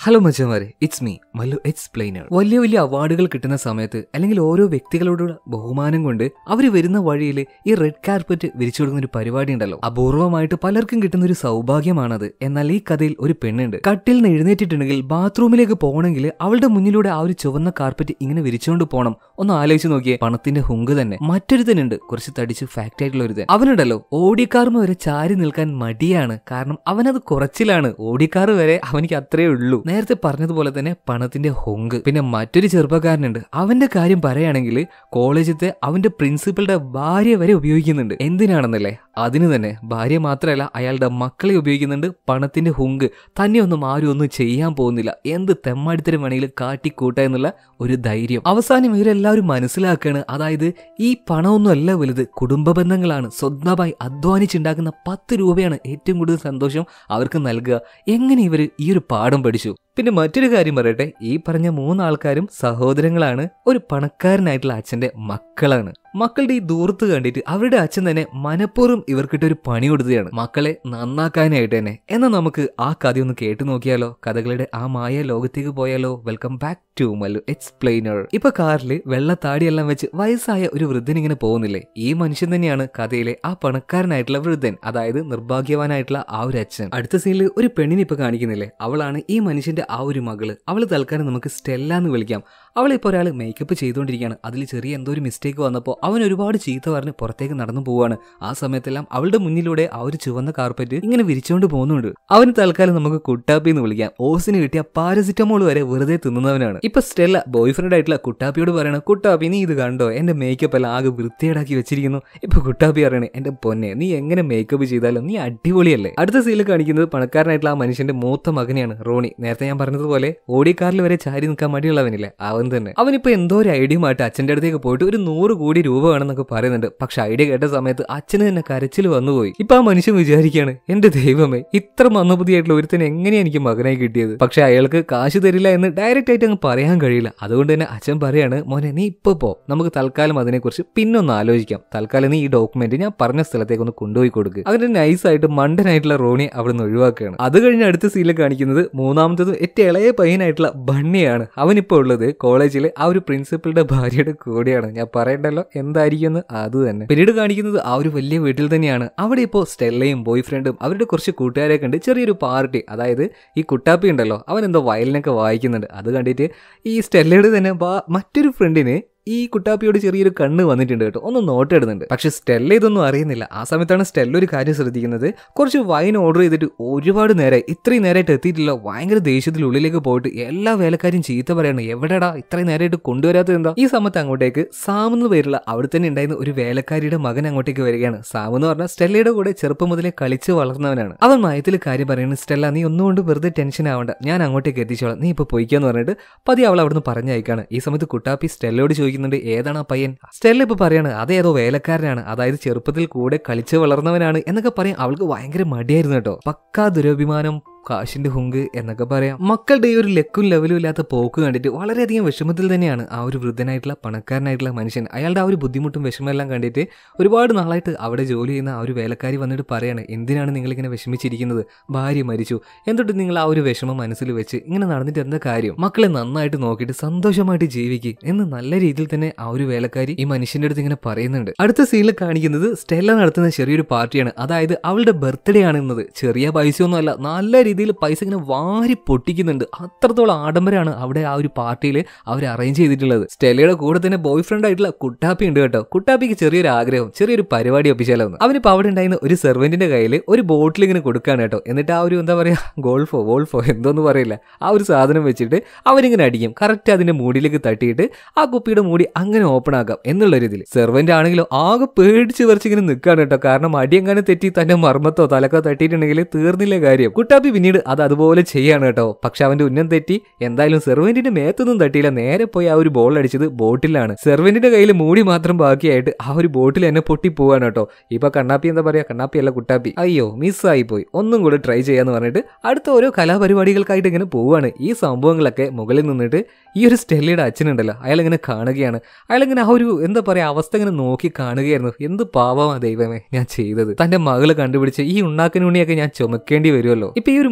Hello മച്ചന്മാരെ, it's me Mallu explainer. വലിയ വലിയ അവാർഡുകൾ കിട്ടുന്ന സമയത്ത് അല്ലെങ്കിൽ ഓരോ വ്യക്തികളോടുള്ള ബഹുമാനം കൊണ്ട് അവര് വരുന്ന വഴിയിൽ ഈ റെഡ് കാർപ്പറ്റ് വിരിച്ചു കൊടുക്കുന്ന ഒരു പരിപാടി ഉണ്ടല്ലോ. അപൂർവമായിട്ട് പലർക്കും കിട്ടുന്ന ഒരു സൗഭാഗ്യമാണത്. എന്നാൽ ഈ കഥയിൽ ഒരു പെണ്ണുണ്ട്. കട്ടിൽ നിന്ന് എഴുന്നേറ്റിട്ടുണ്ടെങ്കിൽ ബാത്റൂമിലേക്ക് പോകണമെങ്കിൽ അവളുടെ മുന്നിലൂടെ ആ ഒരു ചുവന്ന കാർപ്പറ്റ് ഇങ്ങനെ വിരിച്ചുകൊണ്ട് പോകണം. ഒന്ന് ആലോചിച്ച് നോക്കിയേ, പണത്തിന്റെ ഹുങ്ക് തന്നെ. മറ്റൊരുത്തനുണ്ട്, കുറച്ച് തടിച്ച് ഫാക്റ്റ് ആയിട്ടുള്ള ഒരുത്തൻ. അവനുണ്ടല്ലോ ഓടിക്കാർമ വരെ ചാരി നിൽക്കാൻ മടിയാണ്. കാരണം അവനത് കുറച്ചിലാണ്. ഓടിക്കാർ വരെ അവനിക്ക് അത്രേ ഉള്ളൂ. നേരത്തെ പറഞ്ഞതുപോലെ തന്നെ പണത്തിന്റെ ഹൊങ്ക്. പിന്നെ മറ്റൊരു ചെറുപ്പക്കാരനുണ്ട്. അവന്റെ കാര്യം പറയുകയാണെങ്കിൽ കോളേജിലത്തെ അവന്റെ പ്രിൻസിപ്പളുടെ ഭാര്യ വരെ ഉപയോഗിക്കുന്നുണ്ട്. എന്തിനാണെന്നല്ലേ? അതിന് തന്നെ. ഭാര്യ മാത്രമല്ല, അയാളുടെ മക്കളെ ഉപയോഗിക്കുന്നുണ്ട്. പണത്തിന്റെ ഹുങ്ക്. തന്നെ ഒന്നും ആരും ഒന്നും ചെയ്യാൻ പോകുന്നില്ല. എന്ത് തെമ്മാടിത്തരം വേണമെങ്കിലും കാട്ടിക്കൂട്ട എന്നുള്ള ഒരു ധൈര്യം. അവസാനം ഇവരെല്ലാവരും മനസ്സിലാക്കുകയാണ്, അതായത് ഈ പണമൊന്നും അല്ല വലുത്, കുടുംബ ബന്ധങ്ങളാണ്. സ്വന്തമായി അധ്വാനിച്ചുണ്ടാക്കുന്ന 10 രൂപയാണ് ഏറ്റവും കൂടുതൽ സന്തോഷം അവർക്ക് നൽകുക. എങ്ങനെ ഇവർ ഈ ഒരു പാഠം പഠിച്ചു? പിന്നെ മറ്റൊരു കാര്യം പറയട്ടെ, ഈ പറഞ്ഞ 3 ആൾക്കാരും സഹോദരങ്ങളാണ്. ഒരു പണക്കാരനായിട്ടുള്ള അച്ഛന്റെ മക്കളാണ്. മക്കളുടെ ഈ ദൂരത്ത് കണ്ടിട്ട് അവരുടെ അച്ഛൻ തന്നെ മനഃപൂർവ്വം ഇവർക്കിട്ടൊരു പണി കൊടുത്തതാണ്, മക്കളെ നന്നാക്കാനായിട്ട് തന്നെ. എന്നാൽ നമുക്ക് ആ കഥ ഒന്ന് കേട്ടു നോക്കിയാലോ? കഥകളുടെ ആ മായ ലോകത്തേക്ക് പോയാലോ? Welcome back to Mallu explainer. ഇപ്പൊ കാറിൽ വെള്ളത്താടിയെല്ലാം വെച്ച് വയസ്സായ ഒരു വൃദ്ധൻ ഇങ്ങനെ പോകുന്നില്ലേ? ഈ മനുഷ്യൻ തന്നെയാണ് കഥയിലെ ആ പണക്കാരനായിട്ടുള്ള വൃദ്ധൻ, അതായത് നിർഭാഗ്യവാനായിട്ടുള്ള ആ ഒരു അച്ഛൻ. അടുത്ത സീനിൽ ഒരു പെണ്ണിനെ ഇപ്പൊ കാണിക്കുന്നില്ലേ? അവളാണ് ഈ മനുഷ്യന്റെ ആ ഒരു മകള്. അവള് തൽക്കാലം നമുക്ക് സ്റ്റെല്ല എന്ന് വിളിക്കാം. അവളിപ്പോൾ ഒരാൾ മേക്കപ്പ് ചെയ്തുകൊണ്ടിരിക്കുകയാണ്. അതിൽ ചെറിയ എന്തോ ഒരു മിസ്റ്റേക്ക് വന്നപ്പോൾ അവൻ ഒരുപാട് ചീത്ത പറഞ്ഞ് പുറത്തേക്ക് നടന്നു പോവാണ്. ആ സമയത്തെല്ലാം അവളുടെ മുന്നിലൂടെ ആ ഒരു ചുവന്ന കാർപ്പറ്റ് ഇങ്ങനെ വിരിച്ചുകൊണ്ട് പോകുന്നുണ്ട്. അവന് തൽക്കാലം നമുക്ക് കുട്ടാപ്പി എന്ന് വിളിക്കാം. ഓസിന് കിട്ടിയ പാരസിറ്റമോൾ വരെ വെറുതെ തിന്നുന്നവനാണ്. ഇപ്പൊ സ്റ്റെല്ല ബോയ് ഫ്രണ്ട് ആയിട്ടുള്ള കുട്ടാപ്പിയോട് പറയണം, കുട്ടാപ്പി നീ ഇത് കണ്ടോ, എന്റെ മേക്കപ്പ് എല്ലാം ആകെ വൃത്തിയേടാക്കി വെച്ചിരിക്കുന്നു. ഇപ്പൊ കുട്ടാപ്പി പറയണേ, എന്റെ പൊന്നെ നീ എങ്ങനെ മേക്കപ്പ് ചെയ്താലും നീ അടിപൊളിയല്ലേ. അടുത്ത സീനിൽ കാണിക്കുന്നത് പണക്കാരനായിട്ടുള്ള ആ മനുഷ്യന്റെ മൂത്ത മകനെയാണ്, റോണി. നേരത്തെ ഞാൻ പറഞ്ഞതുപോലെ ഓടിക്കാറിൽ വരെ ചാരി നിൽക്കാൻ മടിയുള്ളവനില്ലേ, അവൻ തന്നെ. അവനിപ്പോ എന്തോ ഒരു ഐഡിയയുമായിട്ട് അച്ഛന്റെ അടുത്തേക്ക് പോയിട്ട് ഒരു 100 കോടി രൂപ വേണമെന്നൊക്കെ പറയുന്നുണ്ട്. പക്ഷെ ഐഡിയ കേട്ട സമയത്ത് അച്ഛന് തന്നെ കരച്ചിൽ വന്നുപോയി. ഇപ്പൊ ആ മനുഷ്യൻ വിചാരിക്കുകയാണ്, എന്റെ ദൈവമേ, ഇത്ര മന്ദബുദ്ധിയായിട്ടുള്ള ഒരുത്തനെ എങ്ങനെയാ എനിക്ക് മകനായി കിട്ടിയത്? പക്ഷെ അയാൾക്ക് കാശ് തരില്ല എന്ന് ഡയറക്റ്റ് ആയിട്ട് അങ്ങ് പറയാൻ കഴിയില്ല. അതുകൊണ്ട് തന്നെ അച്ഛൻ പറയാണ്, മോനെ നീ ഇപ്പൊ പോ, നമുക്ക് തൽക്കാലം അതിനെക്കുറിച്ച് പിന്നൊന്ന് ആലോചിക്കാം. തൽക്കാലം നീ ഈ ഡോക്യുമെന്റ് ഞാൻ പറഞ്ഞ സ്ഥലത്തേക്ക് ഒന്ന് കൊണ്ടുപോയി കൊടുക്കുക. അതിന്റെ നൈസായിട്ട് മണ്ടനായിട്ടുള്ള റോണിയെ അവിടെ നിന്ന് ഒഴിവാക്കുകയാണ്. അത് കഴിഞ്ഞ് അടുത്ത സീനിൽ കാണിക്കുന്നത് മൂന്നാമത്തതും ഏറ്റവും ഇളയ പയ്യനായിട്ടുള്ള ബണ്ണിയാണ്. അവനിപ്പോ ഉള്ളത് കോളേജിൽ ആ ഒരു പ്രിൻസിപ്പളുടെ ഭാര്യയുടെ കൂടെയാണ്. ഞാൻ പറയണ്ടല്ലോ എന്തായിരിക്കും അത് തന്നെ. പിന്നീട് കാണിക്കുന്നത് ആ ഒരു വലിയ വീട്ടിൽ തന്നെയാണ്. അവിടെ ഇപ്പോൾ സ്റ്റെല്ലയും ബോയ് ഫ്രണ്ടും അവരുടെ കുറച്ച് കൂട്ടുകാരെ കണ്ട് ചെറിയൊരു പാർട്ടി, അതായത് ഈ കുട്ടാപ്പി ഉണ്ടല്ലോ, അവൻ എന്തോ വയലിനൊക്കെ വായിക്കുന്നുണ്ട്. അത് കണ്ടിട്ട് ഈ സ്റ്റെല്ലയുടെ തന്നെ മറ്റൊരു ഫ്രണ്ടിന് ഈ കുട്ടാപ്പിയോട് ചെറിയൊരു കണ്ണ് വന്നിട്ടുണ്ട് കേട്ടോ, ഒന്ന് നോട്ടിടുന്നുണ്ട്. പക്ഷെ സ്റ്റെല്ല ഇതൊന്നും അറിയുന്നില്ല. ആ സമയത്താണ് സ്റ്റെല്ല ഒരു കാര്യം ശ്രദ്ധിക്കുന്നത്. കുറച്ച് വൈൻ ഓർഡർ ചെയ്തിട്ട് ഒരുപാട് നേരം, ഇത്രയും നേരമായിട്ട് എത്തിയിട്ടില്ല. ഭയങ്കര ദേഷ്യത്തിൽ ഉള്ളിലേക്ക് പോയിട്ട് എല്ലാ വേലക്കാരും ചീത്ത പറയാണ്, എവിടെടാ ഇത്രയും നേരമായിട്ട് കൊണ്ടുവരാത്തത് എന്താ? ഈ സമയത്ത് അങ്ങോട്ടേക്ക് സാം എന്ന് പേരുള്ള അവിടെ തന്നെ ഉണ്ടായിരുന്ന ഒരു വേലക്കാരിയുടെ മകൻ അങ്ങോട്ടേക്ക് വരികയാണ്. സാം എന്ന് പറഞ്ഞാൽ സ്റ്റെല്ലയുടെ കൂടെ ചെറുപ്പം മുതലേ കളിച്ച് വളർന്നവനാണ്. അവൻ മയത്തിൽ കാര്യം പറയുന്നത്, സ്റ്റെല്ല നീ ഒന്നുകൊണ്ട് വെറുതെ ടെൻഷൻ ആവണ്ട, ഞാൻ അങ്ങോട്ടേക്ക് എത്തിച്ചോളാം, നീ ഇപ്പൊ പൊയ്ക്കാന്ന് പറഞ്ഞിട്ട് പതി അവൾ അവിടുന്ന് പറഞ്ഞയക്കാണ്. ഈ സമയത്ത് കുട്ടാപ്പി സ്റ്റെല്ലയോട് ചോദിക്കും, ഏതാണ് ആ പയ്യൻ? സ്റ്റെല്ല ഇപ്പൊ പറയാണ്, അതേതോ വേലക്കാരനാണ്, അതായത് ചെറുപ്പത്തിൽ കൂടെ കളിച്ച് വളർന്നവനാണ് എന്നൊക്കെ പറയാൻ അവൾക്ക് ഭയങ്കര മടിയായിരുന്നു കേട്ടോ. പക്കാ ദുരഭിമാനം, കാശിന്റെ ഹുങ്ക് എന്നൊക്കെ പറയാം. മക്കളുടെ ഈ ഒരു ലെക്കും ലെവലും ഇല്ലാത്ത പോക്ക് കണ്ടിട്ട് വളരെയധികം വിഷമത്തിൽ തന്നെയാണ് ആ ഒരു വൃദ്ധനായിട്ടുള്ള പണക്കാരനായിട്ടുള്ള മനുഷ്യൻ. അയാളുടെ ആ ഒരു ബുദ്ധിമുട്ടും വിഷമെല്ലാം കണ്ടിട്ട് ഒരുപാട് നാളായിട്ട് അവിടെ ജോലി ചെയ്യുന്ന ആ ഒരു വേലക്കാരി വന്നിട്ട് പറയാണ്, എന്തിനാണ് നിങ്ങളിങ്ങനെ വിഷമിച്ചിരിക്കുന്നത്? ഭാര്യ മരിച്ചു, എന്നിട്ട് നിങ്ങൾ ആ ഒരു വിഷമം മനസ്സിൽ വെച്ച് ഇങ്ങനെ നടന്നിട്ട് എന്താ കാര്യം? മക്കളെ നന്നായിട്ട് നോക്കിയിട്ട് സന്തോഷമായിട്ട് ജീവിക്കുക എന്ന് നല്ല രീതിയിൽ തന്നെ ആ ഒരു വേലക്കാരി ഈ മനുഷ്യന്റെ അടുത്ത് ഇങ്ങനെ പറയുന്നുണ്ട്. അടുത്ത സീനിൽ കാണിക്കുന്നത് സ്റ്റെല്ല നടത്തുന്ന ചെറിയൊരു പാർട്ടിയാണ്. അതായത് അവളുടെ ബർത്ത്ഡേ ആണെന്നത്. ചെറിയ പൈസയൊന്നും അല്ല, നല്ല രീതിയിൽ പൈസ ഇങ്ങനെ വാരി പൊട്ടിക്കുന്നുണ്ട്. അത്രത്തോളം ആഡംബരമാണ് അവിടെ ആ ഒരു പാർട്ടിയിൽ അവർ അറേഞ്ച് ചെയ്തിട്ടുള്ളത്. സ്റ്റെല്ലയുടെ കൂടെ തന്നെ ബോയ് ഫ്രണ്ട് ആയിട്ടുള്ള കുട്ടാപ്പി ഉണ്ട് കേട്ടോ. കുട്ടാപ്പിക്ക് ചെറിയൊരു ആഗ്രഹം, ചെറിയൊരു പരിപാടി ഒപ്പിച്ചാലോ. അവനിപ്പോ അവിടെ ഉണ്ടായിരുന്ന ഒരു സെർവന്റിന്റെ കയ്യിൽ ഒരു ബോട്ടിൽ ഇങ്ങനെ കൊടുക്കാണ് കേട്ടോ. എന്നിട്ട് ആ ഒരു എന്താ പറയാ, വോൾഫോ എന്തോന്ന് പറയില്ല, ആ ഒരു സാധനം വെച്ചിട്ട് അവരിങ്ങനെ അടിക്കും. കറക്റ്റ് അതിന്റെ മൂടിയിലേക്ക് തട്ടിയിട്ട് ആ കുപ്പിയുടെ മൂടി അങ്ങനെ ഓപ്പൺ ആക്കാം എന്നുള്ള രീതിയിൽ. സെർവന്റ് ആണെങ്കിലോ ആകെ പേടിച്ച് വരച്ചിങ്ങനെ നിൽക്കാണ് കേട്ടോ. കാരണം അടിയെങ്ങനെ തെറ്റി തന്റെ മർമ്മത്തോ തലക്കോ തട്ടിയിട്ടുണ്ടെങ്കിൽ തീർന്നില്ല കാര്യം. കുട്ടാപ്പി പിന്നീട് അത് അതുപോലെ ചെയ്യാണ് കേട്ടോ. പക്ഷെ അവന്റെ ഉന്നം തെറ്റി. എന്തായാലും സെർവന്റിന്റെ മേത്തൊന്നും തട്ടിയില്ല, നേരെ പോയി ആ ഒരു ബോൾ അടിച്ചത് ബോട്ടിലാണ്. സെർവന്റിന്റെ കയ്യിൽ മൂടി മാത്രം ബാക്കിയായിട്ട് ആ ഒരു ബോട്ടിൽ തന്നെ പൊട്ടി പോവാണ് കേട്ടോ. ഇപ്പൊ കണ്ണാപ്പി എന്താ പറയാ, കണ്ണാപ്പി അല്ല കുട്ടാപ്പി, അയ്യോ മിസ്സായി പോയി, ഒന്നും കൂടെ ട്രൈ ചെയ്യാന്ന് പറഞ്ഞിട്ട് അടുത്ത ഓരോ കലാപരിപാടികൾക്കായിട്ട് ഇങ്ങനെ പോവാണ്. ഈ സംഭവങ്ങളൊക്കെ മുകളിൽ നിന്നിട്ട് ഈ ഒരു സ്റ്റെല്ലയുടെ അച്ഛനുണ്ടല്ലോ, അയാളിങ്ങനെ കാണുകയാണ്. അയാളിങ്ങനെ ആ ഒരു എന്താ പറയാ അവസ്ഥ ഇങ്ങനെ നോക്കി കാണുകയായിരുന്നു. എന്ത് പാവമാ ദൈവമേ ഞാൻ ചെയ്തത്. തന്റെ മകള് കണ്ടുപിടിച്ച് ഈ ഉണ്ണാക്കനുണ്ണിയൊക്കെ ഞാൻ ചുമക്കേണ്ടി വരുമല്ലോ. ഇപ്പൊ ഈ ഒരു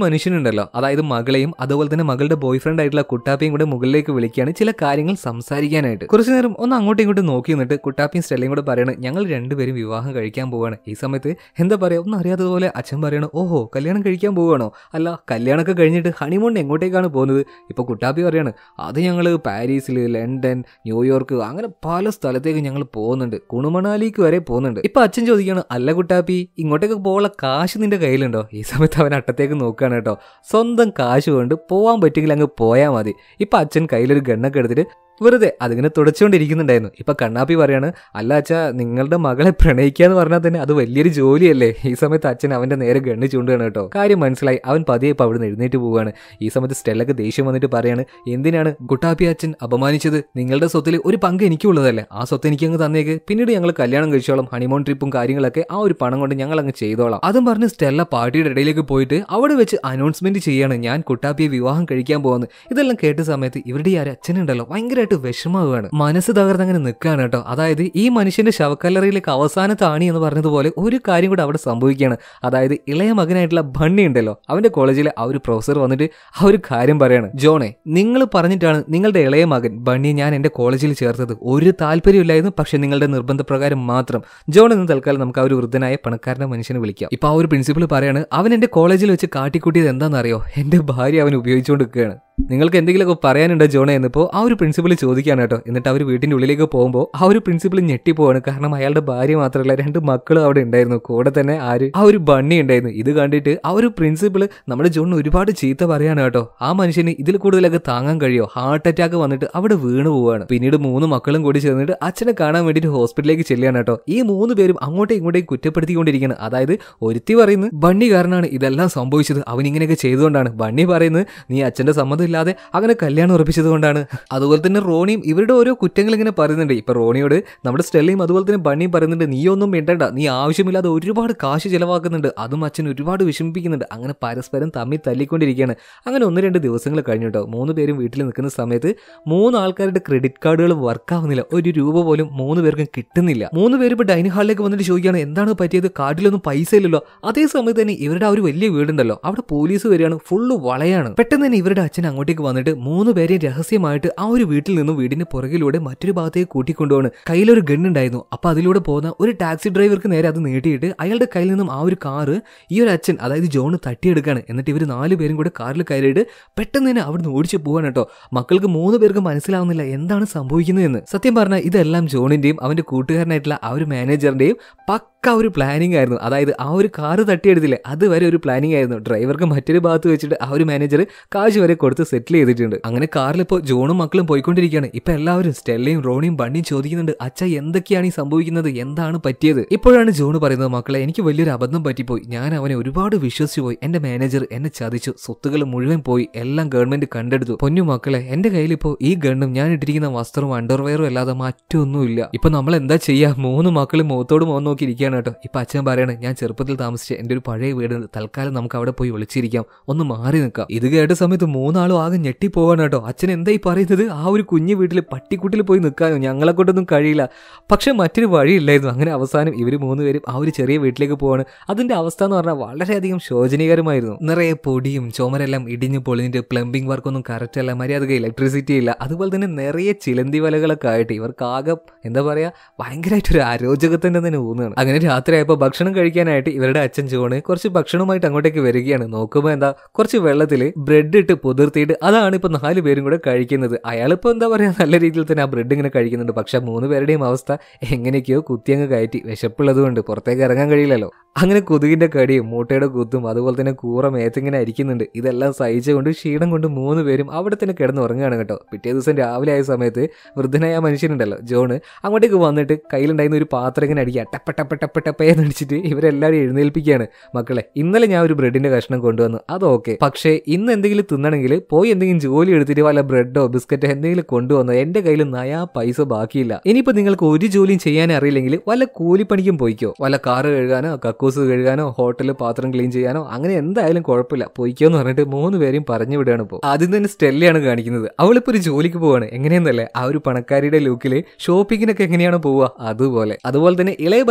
മനുഷ്യനുണ്ടല്ലോ, അതായത് മകളെയും അതുപോലെ തന്നെ മകളുടെ ബോയ് ഫ്രണ്ട് ആയിട്ടുള്ള കുട്ടാപ്പിയും കൂടെ മുകളിലേക്ക് വിളിക്കുകയാണ് ചില കാര്യങ്ങൾ സംസാരിക്കാനായിട്ട്. കുറച്ചു നേരം ഒന്ന് അങ്ങോട്ടും ഇങ്ങോട്ടും നോക്കി നിന്നിട്ട് കുട്ടാപ്പിയും സ്റ്റെല്ലയും കൂടെ പറയണ് ഞങ്ങൾ രണ്ടുപേരും വിവാഹം കഴിക്കാൻ പോവാണ്. ഈ സമയത്ത് എന്താ പറയാ ഒന്നും അറിയാത്തതുപോലെ അച്ഛൻ പറയണു ഓഹോ കല്യാണം കഴിക്കാൻ പോവുകയാണോ, അല്ല കല്യാണമൊക്കെ കഴിഞ്ഞിട്ട് ഹണിമൂൺ എങ്ങോട്ടേക്കാണ് പോകുന്നത്? ഇപ്പൊ കുട്ടാപ്പി പറയാണ് അത് ഞങ്ങൾ പാരീസിൽ, ലണ്ടൻ, ന്യൂയോർക്ക് അങ്ങനെ പല സ്ഥലത്തേക്ക് ഞങ്ങൾ പോകുന്നുണ്ട്, കുണുമണാലിക്ക് വരെ പോകുന്നുണ്ട്. ഇപ്പൊ അച്ഛൻ ചോദിക്കാണ് അല്ല കുട്ടാപ്പി ഇങ്ങോട്ടേക്ക് പോകാനുള്ള കാശ് നിന്റെ കയ്യിലുണ്ടോ? ഈ സമയത്ത് അവൻ അട്ടത്തേക്ക് നോക്കുകയാണ് കേട്ടോ. സ്വന്തം കാശ് കൊണ്ട് പോവാൻ പറ്റുമെങ്കിൽ അങ്ങ് പോയാൽ മതി. ഇപ്പൊ അച്ഛൻ കയ്യിലൊരു ഗണ്ണൊക്കെ എടുത്തിട്ട് വെറുതെ അതിങ്ങനെ തുടച്ചുകൊണ്ടിരിക്കുന്നുണ്ടായിരുന്നു. ഇപ്പൊ കണ്ണാപ്പി പറയാണ് അല്ല അച്ഛാ നിങ്ങളുടെ മകളെ പ്രണയിക്കാന്ന് പറഞ്ഞാൽ തന്നെ അത് വലിയൊരു ജോലിയല്ലേ? ഈ സമയത്ത് അച്ഛൻ അവന്റെ നേരെ ഗണ്ണ് ചൂണ്ടുകയാണ് കേട്ടോ. കാര്യം മനസ്സിലായി. അവൻ പതിയെ ഇപ്പൊ അവിടെ നിന്ന് എഴുന്നേറ്റ് പോവുകയാണ്. ഈ സമയത്ത് സ്റ്റെല്ലക്ക് ദേഷ്യം വന്നിട്ട് പറയാണ് എന്തിനാണ് കുട്ടാപ്പി അച്ഛൻ അപമാനിച്ചത്? നിങ്ങളുടെ സ്വത്തിൽ ഒരു പങ്ക് എനിക്കുള്ളതല്ലേ, ആ സ്വത്ത് എനിക്ക് അങ്ങ് തന്നേക്ക്, പിന്നീട് ഞങ്ങൾ കല്യാണം കഴിച്ചോളാം, ഹണിമൂൺ ട്രിപ്പും കാര്യങ്ങളൊക്കെ ആ ഒരു പണം കൊണ്ട് ഞങ്ങൾ അങ്ങ് ചെയ്തോളാം. അതും പറഞ്ഞ് സ്റ്റെല്ല പാർട്ടിയുടെ ഇടയിലേക്ക് പോയിട്ട് അവിടെ വെച്ച് അനൗൺസ്മെന്റ് ചെയ്യാണ് ഞാൻ കുട്ടാപ്പിയെ വിവാഹം കഴിക്കാൻ പോകുന്നത്. ഇതെല്ലാം കേട്ട സമയത്ത് ഇവരുടെ ഈ അച്ഛനുണ്ടല്ലോ ഭയങ്കര വിഷമമാണ്, മനസ്സ് തകർന്നങ്ങനെ നിൽക്കുകയാണ് കേട്ടോ. അതായത് ഈ മനുഷ്യന്റെ ശവക്കല്ലറയിലേക്ക് അവസാന താണി എന്ന് പറഞ്ഞതുപോലെ ഒരു കാര്യം കൂടെ അവിടെ സംഭവിക്കുകയാണ്. അതായത് ഇളയ മകനായിട്ടുള്ള ബണ്ണി ഉണ്ടല്ലോ, അവന്റെ കോളേജിലെ ആ ഒരു പ്രൊഫസർ വന്നിട്ട് ആ ഒരു കാര്യം പറയാണ് ജോണെ നിങ്ങൾ പറഞ്ഞിട്ടാണ് നിങ്ങളുടെ ഇളയ മകൻ ബണ്ണിയെ ഞാൻ എന്റെ കോളേജിൽ ചേർത്തത്, ഒരു താല്പര്യമില്ലായിരുന്നു, പക്ഷെ നിങ്ങളുടെ നിർബന്ധപ്രകാരം മാത്രം. ജോൺ എന്ന് തൽക്കാലം നമുക്ക് ആ ഒരു വൃദ്ധനായ പണക്കാരന്റെ മനുഷ്യനെ വിളിക്കാം. ഇപ്പൊ ആ ഒരു പ്രിൻസിപ്പൾ പറയാണ് അവൻ എന്റെ കോളേജിൽ വെച്ച് കാട്ടിക്കൂട്ടിയത് എന്താണെന്നറിയോ, എന്റെ ഭാര്യ അവൻ ഉപയോഗിച്ചുകൊണ്ടിരിക്കുകയാണ്. നിങ്ങൾക്ക് എന്തെങ്കിലുമൊക്കെ പറയാനുണ്ടോ ജോണെ എന്നിപ്പോ ആ ഒരു പ്രിൻസിപ്പൾ ചോദിക്കാണ് കേട്ടോ. എന്നിട്ട് അവർ വീട്ടിന്റെ ഉള്ളിലേക്ക് പോകുമ്പോൾ ആ ഒരു പ്രിൻസിപ്പൾ ഞെട്ടിപ്പോവാണ്. കാരണം അയാളുടെ ഭാര്യ മാത്രമല്ല 2 മക്കളും അവിടെ ഉണ്ടായിരുന്നു, കൂടെ തന്നെ ആ ഒരു ബണ്ണി ഉണ്ടായിരുന്നു. ഇത് കണ്ടിട്ട് ആ ഒരു പ്രിൻസിപ്പൾ നമ്മുടെ ജോണിന് ഒരുപാട് ചീത്ത പറയാണ് കേട്ടോ. ആ മനുഷ്യന് ഇതിൽ കൂടുതലൊക്കെ താങ്ങാൻ കഴിയോ, ഹാർട്ട് അറ്റാക്ക് വന്നിട്ട് അവിടെ വീണ് പോവാണ്. പിന്നീട് 3 മക്കളും കൂടി ചേർന്നിട്ട് അച്ഛനെ കാണാൻ വേണ്ടിയിട്ട് ഹോസ്പിറ്റലിലേക്ക് ചെല്ലുകയാണ് കേട്ടോ. ഈ 3 പേരും അങ്ങോട്ടും ഇങ്ങോട്ടേക്ക് കുറ്റപ്പെടുത്തിക്കൊണ്ടിരിക്കുകയാണ്. അതായത് ഒരുത്തി പറയുന്നത് ബണ്ണി കാരണമാണ് ഇതെല്ലാം സംഭവിച്ചത്, അവൻ ഇങ്ങനെയൊക്കെ ചെയ്തുകൊണ്ടാണ്. ബണ്ണി പറയുന്നത് നീ അച്ഛന്റെ സമ്മതം ഇല്ലാതെ അങ്ങനെ കല്യാണം ഉറപ്പിച്ചത് കൊണ്ടാണ്. അതുപോലെ തന്നെ റോണിയും ഇവരുടെ ഓരോ കുറ്റങ്ങൾ ഇങ്ങനെ പറയുന്നുണ്ട്. ഇപ്പൊ റോണിയോട് നമ്മുടെ സ്റ്റെല്ലയും അതുപോലെ തന്നെ ബണ്ണിയും പറയുന്നുണ്ട് നീ ഒന്നും മിണ്ടണ്ട, നീ ആവശ്യമില്ലാതെ ഒരുപാട് കാശ് ചെലവാക്കുന്നുണ്ട്, അതും അച്ഛൻ ഒരുപാട് വിഷമിപ്പിക്കുന്നുണ്ട്. അങ്ങനെ പരസ്പരം തമ്മിൽ തല്ലിക്കൊണ്ടിരിക്കുകയാണ്. അങ്ങനെ 1-2 ദിവസങ്ങൾ കഴിഞ്ഞു കേട്ടോ. 3 പേരും വീട്ടിൽ നിൽക്കുന്ന സമയത്ത് 3 ആൾക്കാരുടെ ക്രെഡിറ്റ് കാർഡുകൾ വർക്ക് ആവുന്നില്ല, ഒരു രൂപ പോലും 3 പേർക്കും കിട്ടുന്നില്ല. 3 പേര് ഇപ്പൊ ഡൈനിങ് ഹാളിലേക്ക് വന്നിട്ട് ചോദിക്കുകയാണ് എന്താണ് പറ്റിയത്, കാർഡിലൊന്നും പൈസ ഇല്ലല്ലോ. അതേ സമയത്ത് തന്നെ ഇവരുടെ ആ ഒരു വലിയ വീടുണ്ടല്ലോ അവിടെ പോലീസ് വരികയാണ്, ഫുള്ള് വളയാണ്. പെട്ടെന്ന് തന്നെ ഇവരുടെ അച്ഛൻ അങ്ങോട്ടേക്ക് വന്നിട്ട് 3 പേരെയും രഹസ്യമായിട്ട് ആ ഒരു വീട്ടിൽ നിന്നും വീടിന്റെ പുറകിലൂടെ മറ്റൊരു ഭാഗത്തേക്ക് കൂട്ടിക്കൊണ്ടുപോണ്. കയ്യിലൊരു ഗണ്ണുണ്ടായിരുന്നു. അപ്പൊ അതിലൂടെ പോകുന്ന ഒരു ടാക്സി ഡ്രൈവർക്ക് നേരെ അത് നീട്ടിയിട്ട് അയാളുടെ കയ്യിൽ നിന്നും ആ ഒരു കാറ് ഈ ഒരു അച്ഛൻ അതായത് ജോണ് തട്ടിയെടുക്കാണ്. എന്നിട്ട് ഇവർ 4 പേരും കൂടെ കാറിൽ കയറിയിട്ട് പെട്ടെന്ന് തന്നെ അവിടുന്ന് ഓടിച്ചു പോവാണ് കേട്ടോ. മക്കൾക്ക് 3 പേർക്കും മനസ്സിലാവുന്നില്ല എന്താണ് സംഭവിക്കുന്നതെന്ന്. സത്യം പറഞ്ഞാൽ ഇതെല്ലാം ജോണിന്റെയും അവന്റെ കൂട്ടുകാരനായിട്ടുള്ള ആ ഒരു മാനേജറിന്റെയും ഒരു പ്ലാനിങ് ആയിരുന്നു. അതായത് ആ ഒരു കാറ് തട്ടിയെടുത്തില്ലേ അതുവരെ ഒരു പ്ലാനിങ് ആയിരുന്നു. ഡ്രൈവർക്ക് മറ്റൊരു ഭാഗത്ത് വെച്ചിട്ട് ആ ഒരു മാനേജർ കാശ് വരെ കൊടുത്ത് സെറ്റിൽ ചെയ്തിട്ടുണ്ട്. അങ്ങനെ കാറിൽ ഇപ്പോൾ ജോണും മക്കളും പോയിക്കൊണ്ടിരിക്കുകയാണ്. ഇപ്പൊ എല്ലാവരും സ്റ്റെല്ലയും റോണിയും ബണ്ണിയും ചോദിക്കുന്നുണ്ട് അച്ഛ എന്തൊക്കെയാണ് ഈ സംഭവിക്കുന്നത്, എന്താണ് പറ്റിയത്? ഇപ്പോഴാണ് ജോണ് പറയുന്നത് മക്കളെ എനിക്ക് വലിയൊരു അബദ്ധം പറ്റിപ്പോയി, ഞാൻ അവനെ ഒരുപാട് വിശ്വസിച്ചു പോയി, എന്റെ മാനേജർ എന്നെ ചതിച്ചു, സ്വത്തുകൾ മുഴുവൻ പോയി, എല്ലാം ഗവൺമെന്റ് കണ്ടെടുത്തു. പൊന്നു മക്കളെ എന്റെ കയ്യിൽ ഇപ്പോൾ ഈ ഗണ്ണും ഞാൻ ഇട്ടിരിക്കുന്ന വസ്ത്രവും അണ്ടർവെയറും അല്ലാതെ മറ്റൊന്നുമില്ല. ഇപ്പൊ നമ്മൾ എന്താ ചെയ്യാ? 3 മക്കളും മുഖത്തോട് മുഖം നോക്കിയിരിക്കുകയാണ് കേട്ടോ. ഇപ്പൊ അച്ഛൻ പറയാണ് ഞാൻ ചെറുപ്പത്തിൽ താമസിച്ച എന്റെ ഒരു പഴയ വീട് തൽക്കാലം നമുക്ക് അവിടെ പോയി ഒളിച്ചിരിക്കാം, ഒന്ന് മാറി നിൽക്കാം. ഇത് കേട്ട സമയത്ത് 3 ആളും ആകെ ഞെട്ടിപ്പോവാണ് കേട്ടോ. അച്ഛൻ എന്തായി പറയുന്നത്? ആ ഒരു കുഞ്ഞു വീട്ടിൽ പട്ടിക്കുട്ടിൽ പോയി നിൽക്കാനോ? ഞങ്ങളെ കൊണ്ടൊന്നും കഴിയില്ല. പക്ഷെ മറ്റൊരു വഴിയില്ലായിരുന്നു. അങ്ങനെ അവസാനം ഇവർ 3 പേരും ആ ഒരു ചെറിയ വീട്ടിലേക്ക് പോവാണ്. അതിന്റെ അവസ്ഥ എന്ന് പറഞ്ഞാൽ വളരെയധികം ശോചനീയകരമായിരുന്നു. നിറയെ പൊടിയും ചുമരെല്ലാം ഇടിഞ്ഞു പൊളിഞ്ഞിട്ട് പ്ലംബിംഗ് വർക്കൊന്നും കറക്റ്റ് അല്ല, മര്യാദ ഇലക്ട്രിസിറ്റി ഇല്ല. അതുപോലെ തന്നെ നിറയെ ചിലന്തി വലകളൊക്കെ ആയിട്ട് ഇവർക്ക് ആകെ എന്താ പറയാ ഭയങ്കരമായിട്ടൊരു അരോചകത്തിന്റെ തന്നെ ഊന്നാണ്. അങ്ങനെ രാത്രിയായപ്പോൾ ഭക്ഷണം കഴിക്കാനായിട്ട് ഇവരുടെ അച്ഛൻ ജോണ് കുറച്ച് ഭക്ഷണവുമായിട്ട് അങ്ങോട്ടേക്ക് വരികയാണ്. നോക്കുമ്പോൾ എന്താ കുറച്ച് വെള്ളത്തിൽ ബ്രെഡ് ഇട്ട് പുതിർത്തിയിട്ട് അതാണ് ഇപ്പൊ 4 പേരും കൂടെ കഴിക്കുന്നത്. അയാളിപ്പോ എന്താ പറയാ നല്ല രീതിയിൽ തന്നെ ആ ബ്രെഡ് ഇങ്ങനെ കഴിക്കുന്നുണ്ട്. പക്ഷെ 3 പേരുടെയും അവസ്ഥ എങ്ങനെയൊക്കെയോ കുത്തിയങ്ങ് കയറ്റി, വിശപ്പുള്ളത് കൊണ്ട് പുറത്തേക്ക് ഇറങ്ങാൻ കഴിയില്ലല്ലോ. അങ്ങനെ കൊതുകിന്റെ കടിയും മൂട്ടയുടെ കുത്തും അതുപോലെ തന്നെ കൂറ മേത്തിങ്ങനെ അരിക്കുന്നുണ്ട്. ഇതെല്ലാം സഹിച്ചുകൊണ്ട് ക്ഷീണം കൊണ്ട് 3 പേരും അവിടെ തന്നെ കിടന്ന് ഉറങ്ങുകയാണ് കേട്ടോ. പിറ്റേ ദിവസം രാവിലെ ആയ സമയത്ത് വൃദ്ധനായ മനുഷ്യനുണ്ടല്ലോ ജോണ് അങ്ങോട്ടേക്ക് വന്നിട്ട് കയ്യിലുണ്ടായിരുന്ന ഒരു പാത്രം ഇങ്ങനെ അടിക്കുക, ടപ്പേന്ന് അടിച്ചിട്ട് ഇവരെല്ലാവരും എഴുന്നേൽപ്പിക്കുകയാണ്. മക്കളെ ഇന്നലെ ഞാൻ ഒരു ബ്രെഡിന്റെ കഷ്ണം കൊണ്ടുവന്നു, അതൊക്കെ, പക്ഷേ ഇന്ന് എന്തെങ്കിലും തിന്നണമെങ്കിൽ പോയി എന്തെങ്കിലും ജോലി എടുത്തിട്ട് വല്ല ബ്രെഡോ ബിസ്ക്കറ്റോ എന്തെങ്കിലും കൊണ്ടുവന്നോ, എന്റെ കയ്യിൽ നയാ പൈസ ബാക്കിയില്ല. ഇനിയിപ്പോ നിങ്ങൾക്ക് ഒരു ജോലിയും ചെയ്യാൻ അറിയില്ലെങ്കിൽ വല്ല കൂലിപ്പണിക്കും പോയിക്കോ, വല്ല കാറ് കഴുകാനോ കക്കൂസ് കഴുകാനോ ഹോട്ടലിൽ പാത്രം ക്ലീൻ ചെയ്യാനോ അങ്ങനെ എന്തായാലും കുഴപ്പമില്ല പോയിക്കോ എന്ന് പറഞ്ഞിട്ട് 3 പേരെയും പറഞ്ഞു വിടുകയാണ്. ഇപ്പോൾ ആദ്യം തന്നെ സ്റ്റെല്ലയാണ് കാണിക്കുന്നത്. അവളിപ്പോ ഒരു ജോലിക്ക് പോവാണ്. എങ്ങനെയെന്നല്ലേ ആ ഒരു പണക്കാരിയുടെ ലുക്കില് ഷോപ്പിങ്ങിനൊക്കെ എങ്ങനെയാണ് പോവുക അതുപോലെ തന്നെ ഇളയ പയ്യനായിട്ടുള്ള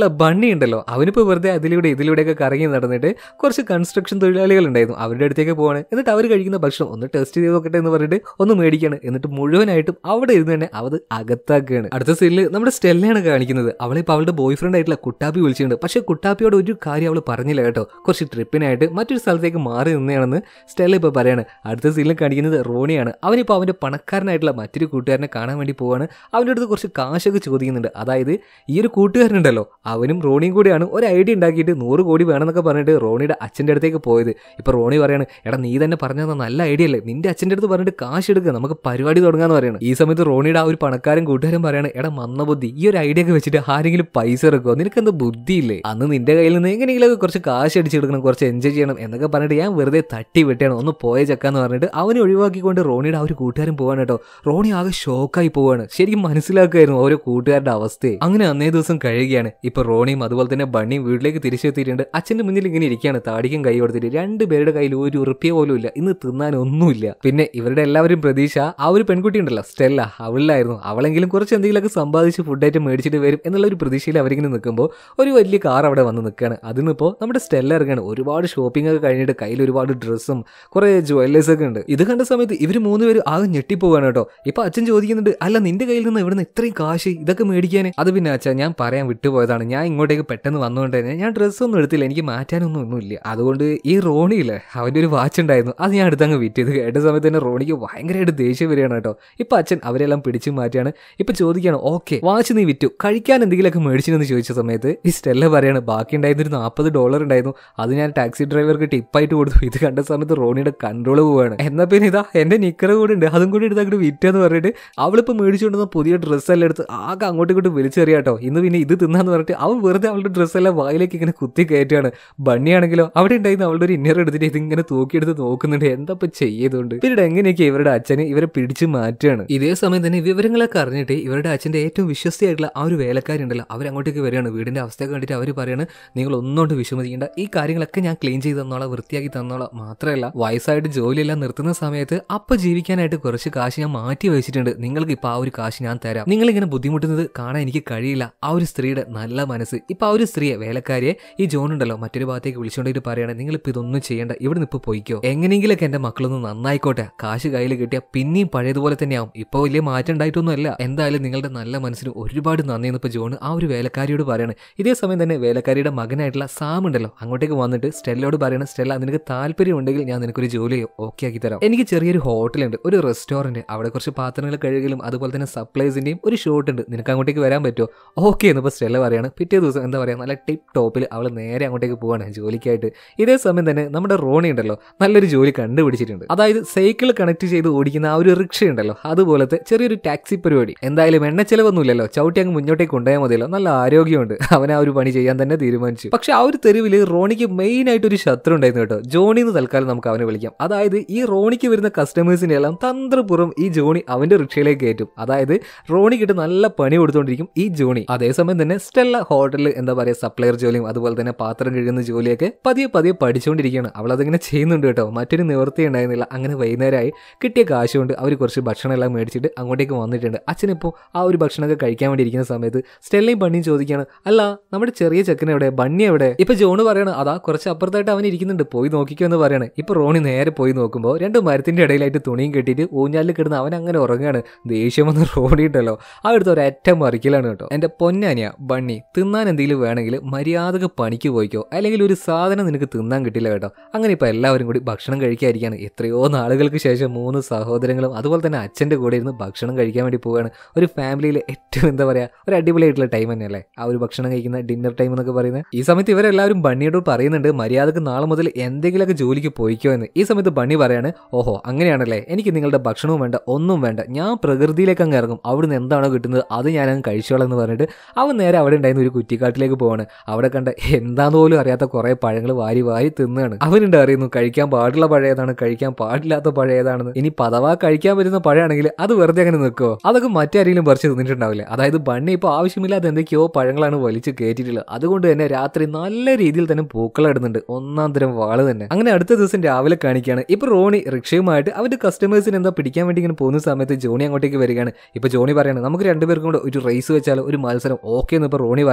ബണ്ണി ഉണ്ടല്ലോ അവനിപ്പോ വെറുതെ ഇതിലൂടെയൊക്കെ കറങ്ങി നടന്നിട്ട് കുറച്ച് കൺസ്ട്രക്ഷൻ തൊഴിലാളികൾ ഉണ്ടായിരുന്നു അവരുടെ അടുത്തേക്ക് പോവാണ്. എന്നിട്ട് അവർ കഴിക്കുന്ന ഭക്ഷണം ഒന്ന് ടെസ്റ്റ് ചെയ്ത് നോക്കട്ടെ എന്ന് പറഞ്ഞിട്ട് ഒന്ന് മേടിക്കാണ്. എന്നിട്ട് മുഴുവനായിട്ടും അവിടെ ഇരുന്ന് തന്നെ അവത് അകത്താക്കുകയാണ്. അടുത്ത സീനിൽ നമ്മുടെ സ്റ്റെല്ലയാണ് കാണിക്കുന്നത്. അവളിപ്പോൾ അവളുടെ ബോയ് ഫ്രണ്ട് ആയിട്ടുള്ള കുട്ടാപ്പി വിളിച്ചിട്ടുണ്ട്. പക്ഷെ കുട്ടാപ്പിയോട് ഒരു കാര്യം അവൾ പറഞ്ഞില്ല കേട്ടോ. കുറച്ച് ട്രിപ്പിനായിട്ട് മറ്റൊരു സ്ഥലത്തേക്ക് മാറി നിന്നെയാണെന്ന് സ്റ്റെല്ല ഇപ്പോൾ പറയാണ്. അടുത്ത സീനിൽ കാണിക്കുന്നത് റോണിയാണ്. അവനിപ്പോൾ അവന്റെ പണക്കാരനായിട്ടുള്ള മറ്റൊരു കൂട്ടുകാരനെ കാണാൻ വേണ്ടി പോവാണ്. അവൻ്റെ അടുത്ത് കുറച്ച് കാശൊക്കെ ചോദിക്കുന്നുണ്ട്. അതായത് ഈ ഒരു കൂട്ടുകാരനുണ്ടല്ലോ അവനും റോണിയും കൂടിയാണ് ഒരു ഐഡിയ ഉണ്ടാക്കിയിട്ട് 100 കോടി വേണമെന്നൊക്കെ പറഞ്ഞിട്ട് റോണിയുടെ അച്ഛൻ്റെ അടുത്തേക്ക് പോയത്. ഇപ്പൊ റോണി പറയാണ്, എടാ നീ തന്നെ പറഞ്ഞത് നല്ല ഐഡിയ അല്ലേ, നിന്റെ അച്ഛൻ്റെ അടുത്ത് പറഞ്ഞിട്ട് കാശ് എടുക്കുക, നമുക്ക് പരിപാടി തുടങ്ങാന്ന് പറയണം. ഈ സമയത്ത് റോണിയുടെ ആ ഒരു പണക്കാരൻ കൂട്ടുകാരൻ പറയാണ്, എടാ മന്ദബുദ്ധി, ഈ ഒരു ഐഡിയ ഒക്കെ വെച്ചിട്ട് ആരെങ്കിലും പൈസ ഇറക്കുമോ, നിനക്ക് എന്താ ബുദ്ധിയില്ലേ, അന്ന് നിന്റെ കയ്യിൽ നിന്ന് എങ്ങനെയെങ്കിലും കുറച്ച് കാശ് അടിച്ചെടുക്കണം, കുറച്ച് എൻജോയ് ചെയ്യണം എന്നൊക്കെ പറഞ്ഞിട്ട് ഞാൻ വെറുതെ തട്ടി വെട്ടിയാണ്, ഒന്ന് പോയ ചക്കാന്ന് പറഞ്ഞിട്ട് അവനെ ഒഴിവാക്കിക്കൊണ്ട് റോണിയുടെ ആ ഒരു കൂട്ടുകാരൻ പോവാണ് കേട്ടോ. റോണി ആകെ ഷോക്കായി പോവാണ്. ശരിക്കും മനസ്സിലാക്കുമായിരുന്നു ഓരോ കൂട്ടുകാരുടെ അവസ്ഥയെ. അങ്ങനെ അന്നേ ദിവസം കഴിയുകയാണ്. ഇപ്പൊ റോണിയും അതുപോലെ തന്നെ ബണ്ണിയും വീട്ടിലേക്ക് തിരിച്ചെത്തിയിട്ടുണ്ട്. അച്ഛന്റെ മുന്നിൽ ഇങ്ങനെ ഇരിക്കുകയാണ്, താടിക്കും കൈ കൊടുത്തിട്ട്. രണ്ടുപേരുടെ കയ്യിൽ ഒരു ഉറുപ്പിയ പോലും ഇല്ല, ഇന്ന് തിന്നാനൊന്നുമില്ല. പിന്നെ ഇവരുടെ എല്ലാവരും പ്രതീക്ഷ ആ ഒരു പെൺകുട്ടി ഉണ്ടല്ലോ സ്റ്റെല്ല, അവളിലായിരുന്നു. അവളെങ്കിലും കുറച്ച് എന്തെങ്കിലുമൊക്കെ സമ്പാദിച്ച് ഫുഡ് ഐറ്റം മേടിച്ചിട്ട് വരും എന്നുള്ള ഒരു പ്രതീക്ഷയിൽ അവരിങ്ങനെ നിൽക്കുമ്പോൾ ഒരു വലിയ കാർ അവിടെ വന്ന് നിൽക്കുകയാണ്. അതിനിപ്പോൾ നമ്മുടെ സ്റ്റെല്ല ഇറങ്ങുകയാണ്. ഒരുപാട് ഷോപ്പിംഗ് ഒക്കെ കഴിഞ്ഞിട്ട് കയ്യിൽ ഒരുപാട് ഡ്രസ്സും കുറെ ജ്വല്ലേഴ്സ് ഒക്കെ ഉണ്ട്. ഇത് കണ്ട സമയത്ത് ഇവർ 3 പേര് ആകെ ഞെട്ടിപ്പോവാണ് കേട്ടോ. ഇപ്പൊ അച്ഛൻ ചോദിക്കുന്നുണ്ട്, അല്ല നിന്റെ കയ്യിൽ നിന്ന് ഇവിടുന്ന് ഇത്രയും കാശ് ഇതൊക്കെ മേടിക്കാനേ? അത് പിന്നെ അച്ഛാ ഞാൻ പറയാൻ വിട്ടുപോയതാണ്, ഞാൻ ഇങ്ങോട്ടേക്ക് പെട്ടെന്ന് വന്നുകൊണ്ട് തന്നെ ഞാൻ ഡ്രസ്സൊന്നും എടുത്തില്ല, എനിക്ക് മാറ്റാനൊന്നുമില്ല. അതുകൊണ്ട് ഈ റോണിയില്ലേ അവൻ്റെ ഒരു വാച്ച് ഉണ്ടായിരുന്നു, അത് ഞാൻ എടുത്തങ്ങ് വിറ്റ്. ഇത് കേട്ട സമയത്ത് തന്നെ റോണിക്ക് ഭയങ്കരമായിട്ട് ദേഷ്യം വരികയാണ് കേട്ടോ. ഇപ്പൊ അച്ഛൻ അവരെല്ലാം പിടിച്ചു മാറ്റിയാണ്. ഇപ്പൊ ചോദിക്കുകയാണ്, ഓക്കെ വാച്ച് നീ വിറ്റു, കഴിക്കാൻ എന്തെങ്കിലുമൊക്കെ മേടിച്ചെന്ന് ചോദിച്ച സമയത്ത് ഈ സ്റ്റെല്ല പറയാണ്, ബാക്കി ഉണ്ടായിരുന്ന ഒരു $40 ഉണ്ടായിരുന്നു, അത് ഞാൻ ടാക്സി ഡ്രൈവർക്ക് ടിപ്പായിട്ട് കൊടുത്തു. ഇത് കണ്ട സമയത്ത് റോണിയുടെ കൺട്രോൾ പോവാണ്. എന്നാ പിന്നെ ഇതാ എന്റെ നിക്കറ് കൂടെ ഉണ്ട്, അതും കൂടി എടുത്ത് അങ്ങോട്ട് വിറ്റെന്ന് പറഞ്ഞിട്ട് അവളിപ്പോൾ മേടിച്ചുകൊണ്ടുവന്ന പുതിയ ഡ്രസ്സെല്ലാം എടുത്ത് ആകെ അങ്ങോട്ടും ഇങ്ങോട്ട് വിളിച്ചെറിയാട്ടോ. ഇന്ന് പിന്നെ ഇത് തിന്നാന്ന് പറഞ്ഞിട്ട് അവൾ വെറുതെ അവളുടെ ഡ്രസ്സെല്ലാം വായിലേക്ക് ഇങ്ങനെ കുത്തി കയറ്റുകയാണ്. ബണ്ണിയാണെങ്കിലോ അവിടെ ഉണ്ടായിരുന്നു അവളുടെ ഒരു ഇന്നർ എടുത്തിട്ട് ഇതിങ്ങനെ തൂക്കിയെടുത്ത് നോക്കുന്നുണ്ട്, എന്താ ഇപ്പൊ ചെയ്തുകൊണ്ട്. പിന്നീട് എങ്ങനെയൊക്കെ ഇവരുടെ അച്ഛനെ ഇവരെ പിടിച്ചു മാറ്റുകയാണ്. ഇതേ സമയം തന്നെ വിവരങ്ങളൊക്കെ അറിഞ്ഞിട്ട് ഇവരുടെ അച്ഛന്റെ ഏറ്റവും വിശ്വസ്തയായിട്ടുള്ള ആ ഒരു വേലക്കാരി ഉണ്ടല്ലോ അവരങ്ങോട്ടേക്ക് വരികയാണ്. വീടിന്റെ അവസ്ഥയൊക്കെ കണ്ടിട്ട് അവർ പറയാണ്, നിങ്ങൾ ഒന്നുകൊണ്ട് വിഷമിക്കേണ്ട, ഈ കാര്യങ്ങളൊക്കെ ഞാൻ ക്ലീൻ ചെയ്ത് തന്നോളാം, വൃത്തിയാക്കി തന്നോളാം. മാത്രമല്ല വയസ്സായിട്ട് ജോലിയെല്ലാം നിർത്തുന്ന സമയത്ത് അപ്പൊ ജീവിക്കാനായിട്ട് കുറച്ച് കാശ് ഞാൻ മാറ്റി വെച്ചിട്ടുണ്ട്, നിങ്ങൾക്ക് ഇപ്പൊ ആ ഒരു കാശ് ഞാൻ തരാം. നിങ്ങളിങ്ങനെ ബുദ്ധിമുട്ടുന്നത് കാണാൻ എനിക്ക് കഴിയില്ല. ആ ഒരു സ്ത്രീയുടെ നല്ല മനസ്സ്. ഇപ്പൊ ആ ഒരു സ്ത്രീയെ വേലക്കാരിയെ ഈ ജോൺ ഉണ്ടല്ലോ മറ്റൊരു ഭാഗത്തേക്ക് വിളിച്ചുകൊണ്ടിട്ട് പറയാണ്, നിങ്ങളിപ്പോൾ ഇതൊന്നും ചെയ്യേണ്ട, ഇവിടെ നിന്ന് പോയിക്കോ, എങ്ങനെയെങ്കിലൊക്കെ എന്റെ മക്കളൊന്നും നന്നായിക്കോട്ടെ, കാശ് കയ്യിൽ കിട്ടിയാൽ പിന്നെയും പഴയതുപോലെ തന്നെയാവും, ഇപ്പൊ വലിയ മാറ്റം ഉണ്ടായിട്ടൊന്നുമല്ല, എന്തായാലും നിങ്ങളുടെ നല്ല മനസ്സിന് ഒരുപാട് നന്ദിയെന്ന് ഇപ്പൊ ജോൺ ആ ഒരു വേലക്കാരിയോട് പറയാണ്. ഇതേ സമയം തന്നെ വേലക്കാരിയുടെ മകനായിട്ടുള്ള സാം ഉണ്ടല്ലോ അങ്ങോട്ടേക്ക് വന്നിട്ട് സ്റ്റെല്ലയോട് പറയണം, സ്റ്റെല്ല നിനക്ക് താല്പര്യം ഉണ്ടെങ്കിൽ ഞാൻ നിനക്കൊരു ജോലി ഓക്കെ ആക്കി തരാം, എനിക്ക് ചെറിയൊരു ഹോട്ടലുണ്ട്, ഒരു റെസ്റ്റോറന്റ്, അവിടെ കുറച്ച് പാത്രങ്ങൾ കഴുകലും അതുപോലെ തന്നെ സപ്ലൈസിന്റെയും ഒരു ഷോട്ട് ഉണ്ട്, നിനക്ക് അങ്ങോട്ടേക്ക് വരാൻ പറ്റുമോ? ഓക്കെ എന്നിപ്പോൾ സ്റ്റെല്ല പറയാണ്. പിറ്റേ ദിവസം എന്താ പറയുക നല്ല ടിപ്പ് ടോപ്പിൽ അവൾ നേരെ അങ്ങോട്ടേക്ക് പോവാണ് ജോലിക്കായിട്ട്. ഇതേ സമയം തന്നെ നമ്മുടെ റോണി ഉണ്ടല്ലോ നല്ലൊരു ജോലി കണ്ടുപിടിച്ചിട്ടുണ്ട്. അതായത് സൈക്കിൾ കണക്ട് ചെയ്ത് ഓടിക്കുന്ന ആ ഒരു റിക്ഷ ഉണ്ടല്ലോ അതുപോലത്തെ ചെറിയൊരു ടാക്സി പരിപാടി. എന്തായാലും എണ്ണ ചെലവൊന്നുമില്ലല്ലോ, ചവിട്ടി അങ്ങ് മുന്നോട്ടേക്ക് കൊണ്ടുപോയാൽ മതിയല്ലോ, നല്ല ആരോഗ്യമുണ്ട്. അവൻ ആ ഒരു പണി ചെയ്യാൻ തന്നെ തീരുമാനിച്ചു. പക്ഷെ ആ ഒരു തെരുവിൽ റോണിക്ക് മെയിൻ ആയിട്ട് ഒരു ശത്രു ഉണ്ടായിരുന്നു കേട്ടോ. ജോണി എന്ന് തൽക്കാലം നമുക്ക് അവനെ വിളിക്കാം. അതായത് ഈ റോണിക്ക് വരുന്ന കസ്റ്റമേഴ്സിനെ എല്ലാം തന്ത്രപൂർവ്വം ഈ ജോണി അവന്റെ റിക്ഷയിലേക്ക് കയറ്റും. അതായത് റോണിക്കിട്ട് നല്ല പണി കൊടുത്തോണ്ടിരിക്കും ഈ ജോണി. അതേസമയം തന്നെ സ്റ്റെല്ല ഹോട്ടലിൽ എന്താ പറയുക സപ്ലയർ ജോലിയും അതുപോലെ തന്നെ പാത്രം കഴുകുന്ന ജോലിയൊക്കെ പതിയെ പഠിച്ചുകൊണ്ടിരിക്കുകയാണ്. അവൾ അതിങ്ങനെ ചെയ്യുന്നുണ്ട് കേട്ടോ. മറ്റൊരു നിവൃത്തി ഉണ്ടായിരുന്നില്ല. അങ്ങനെ വൈകുന്നേരമായി കിട്ടിയ കാശുകൊണ്ട് അവർ കുറച്ച് ഭക്ഷണം എല്ലാം മേടിച്ചിട്ട് അങ്ങോട്ടേക്ക് വന്നിട്ടുണ്ട്. അച്ഛനിപ്പോൾ ആ ഒരു ഭക്ഷണമൊക്കെ കഴിക്കാൻ വേണ്ടി ഇരിക്കുന്ന സമയത്ത് സ്റ്റെല്ലയും ബണ്ണിയും ചോദിക്കുകയാണ്, അല്ല നമ്മുടെ ചെറിയ ചെക്കൻ എവിടെ, ബണ്ണി എവിടെ? ഇപ്പൊ ജോണ് പറയണം, അതാ കുറച്ച് അപ്പുറത്തായിട്ട് അവൻ ഇരിക്കുന്നുണ്ട്, പോയി നോക്കിക്കോ എന്ന് പറയാണ്. ഇപ്പൊ റോണി നേരെ പോയി നോക്കുമ്പോൾ 2 മരത്തിന്റെ ഇടയിലായിട്ട് തുണിയും കെട്ടിയിട്ട് ഊഞ്ഞാലിൽ കിടന്ന് അവൻ അങ്ങനെ ഉറങ്ങുകയാണ്. ദേഷ്യം വന്ന് റോണി ഉണ്ടല്ലോ അവിടുത്തെ ഒരറ്റം മറിക്കലാണ് കേട്ടോ. എന്റെ പൊന്നാനിയ ബണ്ണി, തിന്നാൻ എന്തെങ്കിലും വേണമെങ്കിൽ മര്യാദക്ക് പണിക്ക് പോയിക്കോ, അല്ലെങ്കിൽ ഒരു സാധനം നിനക്ക് തിന്നാൻ കിട്ടില്ല കേട്ടോ. അങ്ങനെ ഇപ്പൊ എല്ലാവരും കൂടി ഭക്ഷണം കഴിക്കാതിരിക്കുകയാണ്. എത്രയോ നാളുകൾക്ക് ശേഷം 3 സഹോദരങ്ങളും അതുപോലെ തന്നെ അച്ഛന്റെ കൂടെ ഇരുന്ന് ഭക്ഷണം കഴിക്കാൻ വേണ്ടി പോവുകയാണ്. ഒരു ഫാമിലിയിലെ ഏറ്റവും എന്താ പറയാ ഒരു അടിപൊളിയായിട്ടുള്ള ടൈം തന്നെയല്ലേ ആ ഒരു ഭക്ഷണം കഴിക്കുന്ന ഡിന്നർ ടൈം എന്നൊക്കെ പറയുന്നത്. ഈ സമയത്ത് ഇവരെല്ലാവരും ബണ്ണിയോട് പറയുന്നുണ്ട്, മര്യാദക്ക് നാളെ മുതൽ എന്തെങ്കിലുമൊക്കെ ജോലിക്ക് പോയിക്കോ എന്ന്. ഈ സമയത്ത് ബണ്ണി പറയാണ്, ഓഹോ അങ്ങനെയാണല്ലേ, എനിക്ക് നിങ്ങളുടെ ഭക്ഷണവും വേണ്ട ഒന്നും വേണ്ട, ഞാൻ പ്രകൃതിയിലേക്ക് അങ്ങ് ഇറങ്ങും, അവിടുന്ന് എന്താണോ കിട്ടുന്നത് അത് ഞാനങ്ങ് കഴിച്ചോളാം എന്ന് പറഞ്ഞിട്ട് അവൻ നേരെ അവിടെ ഉണ്ടായിരുന്ന ഒരു കുറ്റിക്കാട്ടിലേക്ക് പോവാണ്. അവിടെ കണ്ട എന്താന്ന് പോലും അറിയാത്ത കുറെ പഴങ്ങൾ വാരി തിന്നുകയാണ്. അവനുണ്ട് അറിയുന്നു കഴിക്കാൻ പാടുള്ള പഴയതാണ്, കഴിക്കാൻ പാടില്ലാത്ത പഴയതാണെന്ന്. ഇനി പതവാ കഴിക്കാൻ പറ്റുന്ന പഴയാണെങ്കിൽ അത് വെറുതെ അങ്ങനെ നിൽക്കുമോ? അതൊക്കെ മറ്റാരെങ്കിലും പറിച്ച് തിന്നിട്ടുണ്ടാവില്ലേ. അതായത് ബണ്ണി ഇപ്പോൾ ആവശ്യമില്ലാതെ എന്തൊക്കെയോ പഴങ്ങളാണ് വലിച്ച് കയറ്റിയിട്ടുള്ളത്. അതുകൊണ്ട് തന്നെ രാത്രി നല്ല രീതിയിൽ തന്നെ പൂക്കളിടുന്നുണ്ട്, ഒന്നാം തരം വാള് തന്നെ. അങ്ങനെ അടുത്ത ദിവസം രാവിലെ കാണിക്കുകയാണ്. ഇപ്പൊ റോണി റിക്ഷയുമായിട്ട് അവന്റെ കസ്റ്റമേഴ്സിന് എന്താ പിടിക്കാൻ വേണ്ടി ഇങ്ങനെ പോകുന്ന സമയത്ത് ജോണി അങ്ങോട്ടേക്ക് വരികയാണ്. ഇപ്പൊ ജോണി പറയാണ്, നമുക്ക് 2 പേർക്കും കൂടെ ഒരു റേസ് വെച്ചാലോ, ഒരു മത്സരം ഓക്കെ എന്ന് ഇപ്പൊ റോണി പറയാണ്.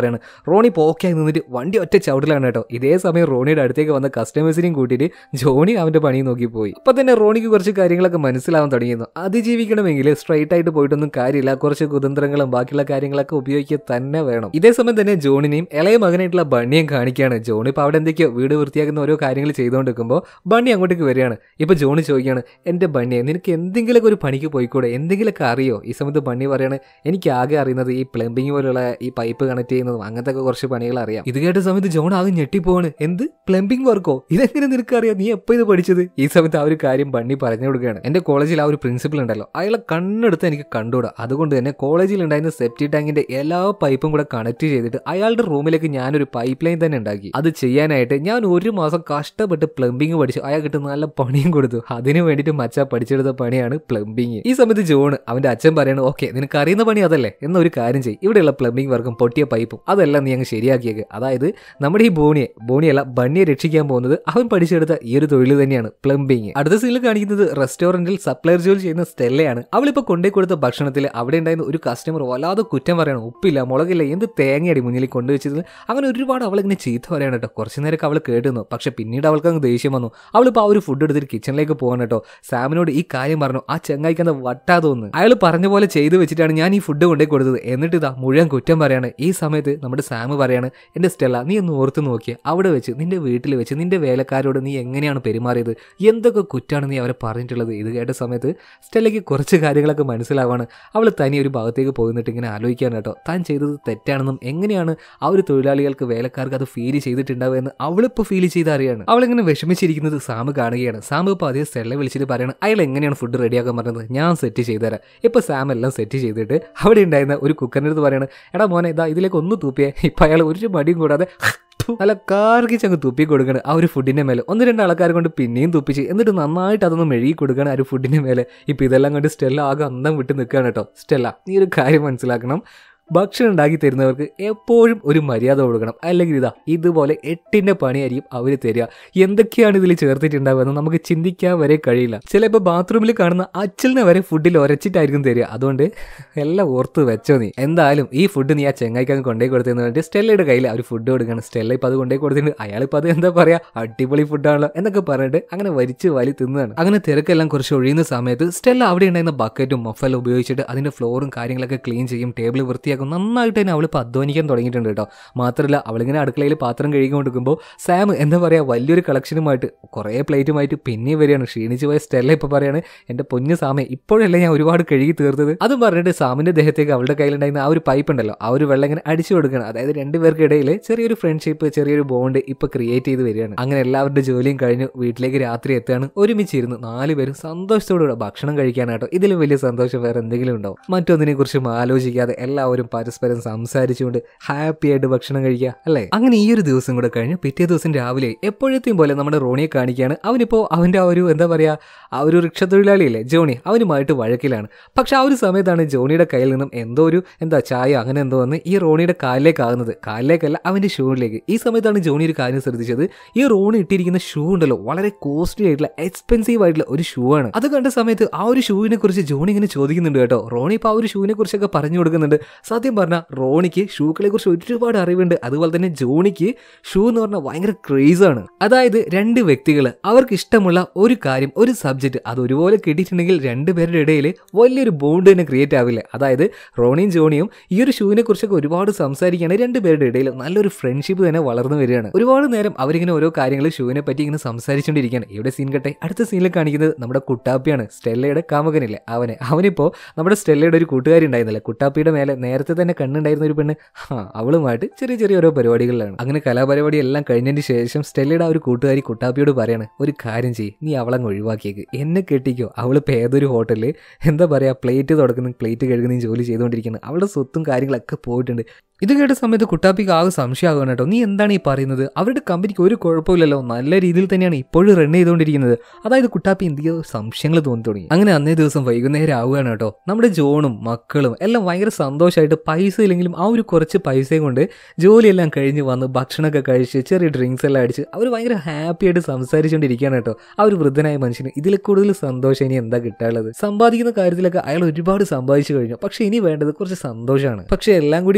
പറയാണ്. റോണി പോക്കായി നിന്നിട്ട് വണ്ടി ഒറ്റ ചവിടലാണ് കേട്ടോ. ഇതേ സമയം റോണിയുടെ അടുത്തേക്ക് വന്ന കസ്റ്റമേഴ്സിനെയും കൂട്ടിയിട്ട് ജോണി അവന്റെ പണി നോക്കി പോയി. അപ്പൊ തന്നെ റോണിക്ക് കുറച്ച് കാര്യങ്ങളൊക്കെ മനസ്സിലാവാൻ തുടങ്ങിയിരുന്നു. അതിജീവിക്കണമെങ്കിൽ സ്ട്രൈറ്റ് ആയിട്ട് പോയിട്ടൊന്നും കാര്യമില്ല, കുറച്ച് കുതന്ത്രങ്ങളും ബാക്കിയുള്ള കാര്യങ്ങളൊക്കെ ഉപയോഗിക്കുക തന്നെ വേണം. ഇതേ സമയം തന്നെ ജോണിനെയും ഇളയ മകനായിട്ടുള്ള ബണ്ണിയും കാണിക്കുകയാണ്. ജോണി ഇപ്പൊ അവിടെ എന്തൊക്കെയോ വീട് വൃത്തിയാക്കുന്ന ഓരോ കാര്യങ്ങൾ ചെയ്തുകൊണ്ടിരിക്കുമ്പോൾ ബണ്ണി അങ്ങോട്ടേക്ക് വരികയാണ്. ഇപ്പൊ ജോണി ചോദിക്കുകയാണ്, എന്റെ ബണ്ണിയെ നിനക്ക് എന്തെങ്കിലുമൊക്കെ ഒരു പണിക്ക് പോയിക്കൂടെ, എന്തെങ്കിലുമൊക്കെ അറിയോ? ഈ സമയത്ത് ബണ്ണി പറയാണ്, എനിക്ക് ആകെ അറിയുന്നത് ഈ പ്ലംബിംഗ് പോലുള്ള ഈ പൈപ്പ് കണക്ട് ചെയ്യുന്നതും അങ്ങനത്തെ കുറച്ച് പണികൾ അറിയാം. ഇത് കേട്ട സമയത്ത് ജോൺ ആകെ ഞെട്ടിപ്പോവാണ്. എന്ത് പ്ലംബിംഗ് വർക്കോ? ഇതെങ്ങനെ നിനക്ക് അറിയാം? നീ എപ്പോ ഇത് പഠിച്ചത്? ഈ സമയത്ത് ആ ഒരു കാര്യം ബണ്ണി പറഞ്ഞു കൊടുക്കുകയാണ്. എന്റെ കോളേജിൽ ആ ഒരു പ്രിൻസിപ്പൽ ഉണ്ടല്ലോ, അയാളെ കണ്ണെടുത്ത് എനിക്ക് കണ്ടുകൂടാ. അതുകൊണ്ട് തന്നെ കോളേജിൽ ഉണ്ടായിരുന്ന സെപ്റ്റി ടാങ്കിന്റെ എല്ലാ പൈപ്പും കൂടെ കണക്ട് ചെയ്തിട്ട് അയാളുടെ റൂമിലേക്ക് ഞാനൊരു പൈപ്പ് ലൈൻ തന്നെ ഉണ്ടാക്കി. അത് ചെയ്യാനായിട്ട് ഞാൻ 1 മാസം കഷ്ടപ്പെട്ട് പ്ലംബിംഗ് പഠിച്ചു. അയാൾക്ക് നല്ല പണിയും കൊടുത്തു. അതിന് വേണ്ടിയിട്ട് മച്ച പഠിച്ചെടുത്ത പണിയാണ് പ്ലംബിംഗ്. ഈ സമയത്ത് ജോൺ അവന്റെ അച്ഛൻ പറയാണ്, ഓക്കെ നിനക്ക് അറിയുന്ന പണി അതല്ലേ, എന്നൊരു കാര്യം ചെയ്യും, ഇവിടെയുള്ള പ്ലംബിംഗ് വർക്കും പൊട്ടിയ പൈപ്പും അതെല്ലാം നീ അങ്ങ് ശരിയാക്കിയേക്ക്. അതായത് നമ്മുടെ ഈ ബോണിയല്ല ബണ്ണിയെ രക്ഷിക്കാൻ പോകുന്നത് അവൻ പഠിച്ചെടുത്ത ഈ ഒരു തൊഴിൽ തന്നെയാണ് പ്ലംബിംഗ്. അടുത്ത സീനിൽ കാണിക്കുന്നത് റെസ്റ്റോറന്റിൽ സപ്ലയർ ജോലി ചെയ്യുന്ന സ്റ്റെല്ലയാണ്. അവളിപ്പോ കൊണ്ടേ കൊടുത്ത ഭക്ഷണത്തിൽ അവിടെ ഉണ്ടായിരുന്ന ഒരു കസ്റ്റമർ വല്ലാതെ കുറ്റം പറയണം, ഉപ്പില്ല മുളകില്ല എന്ത് തേങ്ങയടി മുന്നിൽ കൊണ്ടുവച്ചത്. അങ്ങനെ ഒരുപാട് അവളിങ്ങനെ ചീത്ത പറയണം കേട്ടോ. കുറച്ചു നേരമൊക്കെ അവൾ കേട്ടുന്നു. പക്ഷെ പിന്നീട് അവൾക്ക് അങ്ങ് ദേഷ്യം വന്നു. അവളിപ്പോൾ ആ ഒരു ഫുഡ് എടുത്തിട്ട് കിച്ചണിലേക്ക് പോകാൻ കേട്ടോ. സാമിനോട് ഈ കാര്യം പറഞ്ഞു. ആ ചെങ്ങായിക്കുന്ന വട്ടാതൊന്ന് അയാൾ പറഞ്ഞ പോലെ ചെയ്തു വെച്ചിട്ടാണ് ഞാൻ ഈ ഫുഡ് കൊണ്ടേ കൊടുത്തത്. എന്നിട്ട് ഇതാ മുഴുവൻ കുറ്റം പറയാണ്. ഈ സമയത്ത് നമ്മുടെ സാം പറയാണ്, എന്റെ സ്റ്റെല്ല നീ ഒന്ന് ഓർത്ത് നോക്കിയ അവിടെ വെച്ച് നിന്റെ വീട്ടിൽ വെച്ച് നിന്റെ വേലക്കാരോട് നീ എങ്ങനെയാണ് പെരുമാറിയത്, എന്തൊക്കെ കുറ്റാണ് നീ അവരെ പറഞ്ഞിട്ടുള്ളത്. ഇത് കേട്ട സമയത്ത് സ്റ്റെല്ലയ്ക്ക് കുറച്ച് കാര്യങ്ങളൊക്കെ മനസ്സിലാവാണ്. അവൾ തനി ഒരു ഭാഗത്തേക്ക് പോയിട്ട് ഇങ്ങനെ ആലോചിക്കാൻ കേട്ടോ. താൻ ചെയ്തത് തെറ്റാണെന്നും എങ്ങനെയാണ് ആ ഒരു തൊഴിലാളികൾക്ക് വേലക്കാർക്ക് അത് ഫീൽ ചെയ്തിട്ടുണ്ടാവുക എന്ന് അവളിപ്പോൾ ഫീൽ ചെയ്ത് അറിയാണ്. അവളിങ്ങനെ വിഷമിച്ചിരിക്കുന്നത് സാം കാണുകയാണ്. സാം ഇപ്പോൾ അതേ സ്റ്റെല്ലെ വിളിച്ചിട്ട് പറയണം, അയാൾ എങ്ങനെയാണ് ഫുഡ് റെഡിയാക്കാൻ പറഞ്ഞത്, ഞാൻ സെറ്റ് ചെയ്തുതരാം. ഇപ്പൊ സാം എല്ലാം സെറ്റ് ചെയ്തിട്ട് അവിടെ ഉണ്ടായിരുന്ന ഒരു കുക്കറിൻ്റെ അടുത്ത് പറയണം, എടാ മോനെ ഇതാ ഇതിലേക്ക് ഒന്ന് തൂപ്പിയേ. ഇപ്പൊ അയാൾ ഒരു മടിയും കൂടാതെ നല്ല കാർക്കിച്ചങ്ങ് തുപ്പി കൊടുക്കണം ആ ഒരു ഫുഡിന്റെ മേലെ. 1-2 ആൾക്കാരെ കൊണ്ട് പിന്നെയും തുപ്പിച്ച് എന്നിട്ട് നന്നായിട്ട് അതൊന്ന് മെഴുകി കൊടുക്കണം ആ ഒരു ഫുഡിന്റെ മേലെ. ഇപ്പൊ ഇതെല്ലാം കണ്ട് സ്റ്റെല്ല ആകെ അന്തം വിട്ട് നിൽക്കുകയാണ് കേട്ടോ. സ്റ്റെല്ല നീ ഒരു കാര്യം മനസ്സിലാക്കണം, ഭക്ഷണം ഉണ്ടാക്കി തരുന്നവർക്ക് എപ്പോഴും ഒരു മര്യാദ കൊടുക്കണം. അല്ലെങ്കിൽ ഇതുപോലെ 8ന്റെ പണിയായിരിക്കും അവർ തരിക. എന്തൊക്കെയാണ് ഇതിൽ ചേർത്തിട്ടുണ്ടാവുക നമുക്ക് ചിന്തിക്കാൻ വരെ കഴിയില്ല. ചിലപ്പോൾ ബാത്റൂമിൽ കാണുന്ന അച്ഛനെ വരെ ഫുഡിൽ ഉരച്ചിട്ടായിരിക്കും തരിക. അതുകൊണ്ട് എല്ലാം ഓർത്ത് വെച്ചോ നീ. എന്തായാലും ഈ ഫുഡ് നീ ആ ചെങ്ങായിക്കാൻ കൊണ്ടേ കൊടുത്തതെന്ന് പറഞ്ഞിട്ട് സ്റ്റെല്ലയുടെ കയ്യിൽ അവർ ഫുഡ് കൊടുക്കണം. സ്റ്റെല്ല ഇപ്പം അത് കൊണ്ടേ കൊടുത്തിട്ടുണ്ട്. അയാളിപ്പോൾ അത് എന്താ പറയാ, അടിപൊളി ഫുഡാണല്ലോ എന്നൊക്കെ പറഞ്ഞിട്ട് അങ്ങനെ വലി തിന്നതാണ്. അങ്ങനെ തിരക്കെല്ലാം കുറച്ച് ഒഴിയുന്ന സമയത്ത് സ്റ്റെല്ല അവിടെ ഉണ്ടായിരുന്ന ബക്കറ്റും മൊഫലും ഉപയോഗിച്ചിട്ട് അതിന്റെ ഫ്ലോറും കാര്യങ്ങളൊക്കെ ക്ലീൻ ചെയ്യും, ടേബിൾ വൃത്തിയാക്കും. നന്നായിട്ട് തന്നെ അവളിപ്പോൾ അധ്വാനിക്കാൻ തുടങ്ങിയിട്ടുണ്ട് കേട്ടോ. മാത്രമല്ല അവളിങ്ങനെ അടുക്കളയിൽ പാത്രം കഴുകിക്കൊണ്ടിരിക്കുമ്പോൾ സാം എന്താ പറയുക വലിയൊരു കളക്ഷനുമായിട്ട് കുറേ പ്ലേറ്റുമായിട്ട് പിന്നെ വരികയാണ്. ക്ഷീണിച്ച് പോയ സ്റ്റെല്ല ഇപ്പോൾ പറയാണ്, എൻ്റെ പൊന്നു സാമേ ഇപ്പോഴല്ലേ ഞാൻ ഒരുപാട് കഴുകി തീർത്തത്. അതും പറഞ്ഞിട്ട് സാമിൻ്റെ ദേഹത്തേക്ക് അവളുടെ കയ്യിലുണ്ടായിരുന്ന ആ ഒരു പൈപ്പ് ഉണ്ടല്ലോ ആ ഒരു വെള്ളം ഇങ്ങനെ അടിച്ചു കൊടുക്കണം. അതായത് 2 പേർക്കിടയിൽ ചെറിയൊരു ഫ്രണ്ട്ഷിപ്പ് ചെറിയൊരു ബോണ്ട് ഇപ്പോൾ ക്രിയേറ്റ് ചെയ്ത് വരികയാണ്. അങ്ങനെ എല്ലാവരുടെ ജോലിയും കഴിഞ്ഞു വീട്ടിലേക്ക് രാത്രി എത്തുകയാണ്. ഒരുമിച്ചിരുന്ന് 4 പേരും സന്തോഷത്തോടുകൂടെ ഭക്ഷണം കഴിക്കാനാട്ടോ. ഇതിലും വലിയ സന്തോഷം വേറെ എന്തെങ്കിലും ഉണ്ടാവും? മറ്റൊന്നിനെ കുറിച്ചും ആലോചിക്കാതെ എല്ലാവരും പരസ്പരം സംസാരിച്ചുകൊണ്ട് ഹാപ്പി ആയിട്ട് ഭക്ഷണം കഴിക്കുക അല്ലേ. അങ്ങനെ ഈ ഒരു ദിവസം കൂടെ കഴിഞ്ഞ് പിറ്റേ ദിവസം രാവിലെ എപ്പോഴത്തെയും പോലെ നമ്മുടെ റോണിയെ കാണിക്കുകയാണ്. അവനിപ്പോൾ അവൻ്റെ ആ ഒരു എന്താ പറയുക ആ ഒരു റിക്ഷ തൊഴിലാളിയില്ലേ ജോണി, അവനുമായിട്ട് വഴക്കിലാണ്. പക്ഷെ ആ ഒരു സമയത്താണ് ജോണിയുടെ കയ്യിൽ നിന്നും എന്തോ ഒരു ചായ അങ്ങനെ എന്തോ വന്ന് ഈ റോണിയുടെ കാലിലേക്കാകുന്നത്. കാലിലേക്കല്ല അവൻ്റെ ഷൂവിലേക്ക്. ഈ സമയത്താണ് ജോണി ഒരു കാര്യം ശ്രദ്ധിച്ചത്. ഈ റോണി ഇട്ടിരിക്കുന്ന ഷൂ ഉണ്ടല്ലോ വളരെ കോസ്റ്റ്ലി ആയിട്ടുള്ള എക്സ്പെൻസീവ് ആയിട്ടുള്ള ഒരു ഷൂ ആണ്. അത് കണ്ട സമയത്ത് ആ ഒരു ഷൂവിനെ കുറിച്ച് ജോണി ഇങ്ങനെ ചോദിക്കുന്നുണ്ട് കേട്ടോ. റോണി ഇപ്പോൾ ആ ഒരു ഷൂവിനെ കുറിച്ചൊക്കെ പറഞ്ഞു കൊടുക്കുന്നുണ്ട്. സത്യം പറഞ്ഞാൽ റോണിക്ക് ഷൂക്കളെ കുറിച്ച് ഒരുപാട് അറിവുണ്ട്. അതുപോലെ തന്നെ ജോണിക്ക് ഷൂ എന്ന് പറഞ്ഞാൽ ഭയങ്കര ക്രേസാണ്. അതായത് 2 വ്യക്തികൾ അവർക്ക് ഇഷ്ടമുള്ള ഒരു കാര്യം ഒരു സബ്ജക്ട് അത് ഒരുപോലെ കിട്ടിയിട്ടുണ്ടെങ്കിൽ 2 പേരുടെ ഇടയിൽ വലിയൊരു ബോണ്ട് തന്നെ ക്രിയേറ്റ് ആവില്ലേ. അതായത് റോണിയും ജോണിയും ഈ ഒരു ഷൂവിനെ കുറിച്ചൊക്കെ ഒരുപാട് സംസാരിക്കുകയാണ്. 2 പേരുടെ ഇടയിൽ നല്ലൊരു ഫ്രണ്ട്ഷിപ്പ് തന്നെ വളർന്നു വരികയാണ്. ഒരുപാട് നേരം അവരിങ്ങനെ ഓരോ കാര്യങ്ങൾ ഷൂവിനെ പറ്റി ഇങ്ങനെ സംസാരിച്ചുകൊണ്ടിരിക്കുകയാണ്. ഇവിടെ സീൻ കട്ടെ അടുത്ത സീനിൽ കാണിക്കുന്നത് നമ്മുടെ കുട്ടാപ്പിയാണ്. സ്റ്റെല്ലയുടെ കാമുകനില്ലേ അവനിപ്പോൾ നമ്മുടെ സ്റ്റെല്ലയുടെ ഒരു കൂട്ടുകാരി ഉണ്ടായിരുന്നില്ല, കുട്ടാപ്പിയുടെ മേലെ നേരത്തെ തന്നെ കണ്ണുണ്ടായിരുന്ന ഒരു പെണ്ണ്, അവളുമായിട്ട് ചെറിയ ഓരോ പരിപാടികളിലാണ്. അങ്ങനെ കലാപരിപാടി എല്ലാം കഴിഞ്ഞതിന് ശേഷം സ്റ്റെല്ലയുടെ ആ ഒരു കൂട്ടുകാരി കുട്ടാപ്പിയോട് പറയാണ്, ഒരു കാര്യം ചെയ്യ്, നീ അവളങ്ങ് ഒഴിവാക്കിയേക്ക്, എന്നെ കെട്ടിക്കോ. അവളിപ്പോൾ ഏതൊരു ഹോട്ടലിൽ എന്താ പറയുക പ്ലേറ്റ് കഴുകുന്നതും ജോലി ചെയ്തുകൊണ്ടിരിക്കുന്നത്. അവളുടെ സ്വത്തും കാര്യങ്ങളൊക്കെ പോയിട്ടുണ്ട്. ഇത് കേട്ട സമയത്ത് കുട്ടാപ്പിക്ക് ആകെ സംശയമാകുകയാണ് കേട്ടോ. നീ എന്താണ് ഈ പറയുന്നത്? അവരുടെ കമ്പനിക്ക് ഒരു കുഴപ്പമില്ലല്ലോ, നല്ല രീതിയിൽ തന്നെയാണ് ഇപ്പോഴും റൺ ചെയ്തുകൊണ്ടിരിക്കുന്നത്. അതായത് കുട്ടാപ്പി എന്തെയോ സംശയങ്ങൾ തോന്നി തുടങ്ങി. അങ്ങനെ അന്നേ ദിവസം വൈകുന്നേരം ആവുകയാണ് കേട്ടോ. നമ്മുടെ ജോണും മക്കളും എല്ലാം ഭയങ്കര സന്തോഷമായിട്ട് പൈസ ഇല്ലെങ്കിലും ആ ഒരു കുറച്ച് പൈസയും കൊണ്ട് ജോലിയെല്ലാം കഴിഞ്ഞ് വന്ന് ഭക്ഷണമൊക്കെ കഴിച്ച് ചെറിയ ഡ്രിങ്ക്സ് എല്ലാം അടിച്ച് അവർ ഭയങ്കര ഹാപ്പി ആയിട്ട് സംസാരിച്ചുകൊണ്ടിരിക്കുകയാണ് കേട്ടോ. ആ ഒരു വൃദ്ധനായ മനുഷ്യന് ഇതിൽ കൂടുതൽ സന്തോഷം ഇനി എന്താ കിട്ടാനുള്ളത്? സമ്പാദിക്കുന്ന കാര്യത്തിലൊക്കെ അയാൾ ഒരുപാട് സമ്പാദിച്ചു കഴിഞ്ഞു. പക്ഷെ ഇനി വേണ്ടത് കുറച്ച് സന്തോഷമാണ്. പക്ഷെ എല്ലാം കൂടി ഒരു മനുഷ്യന്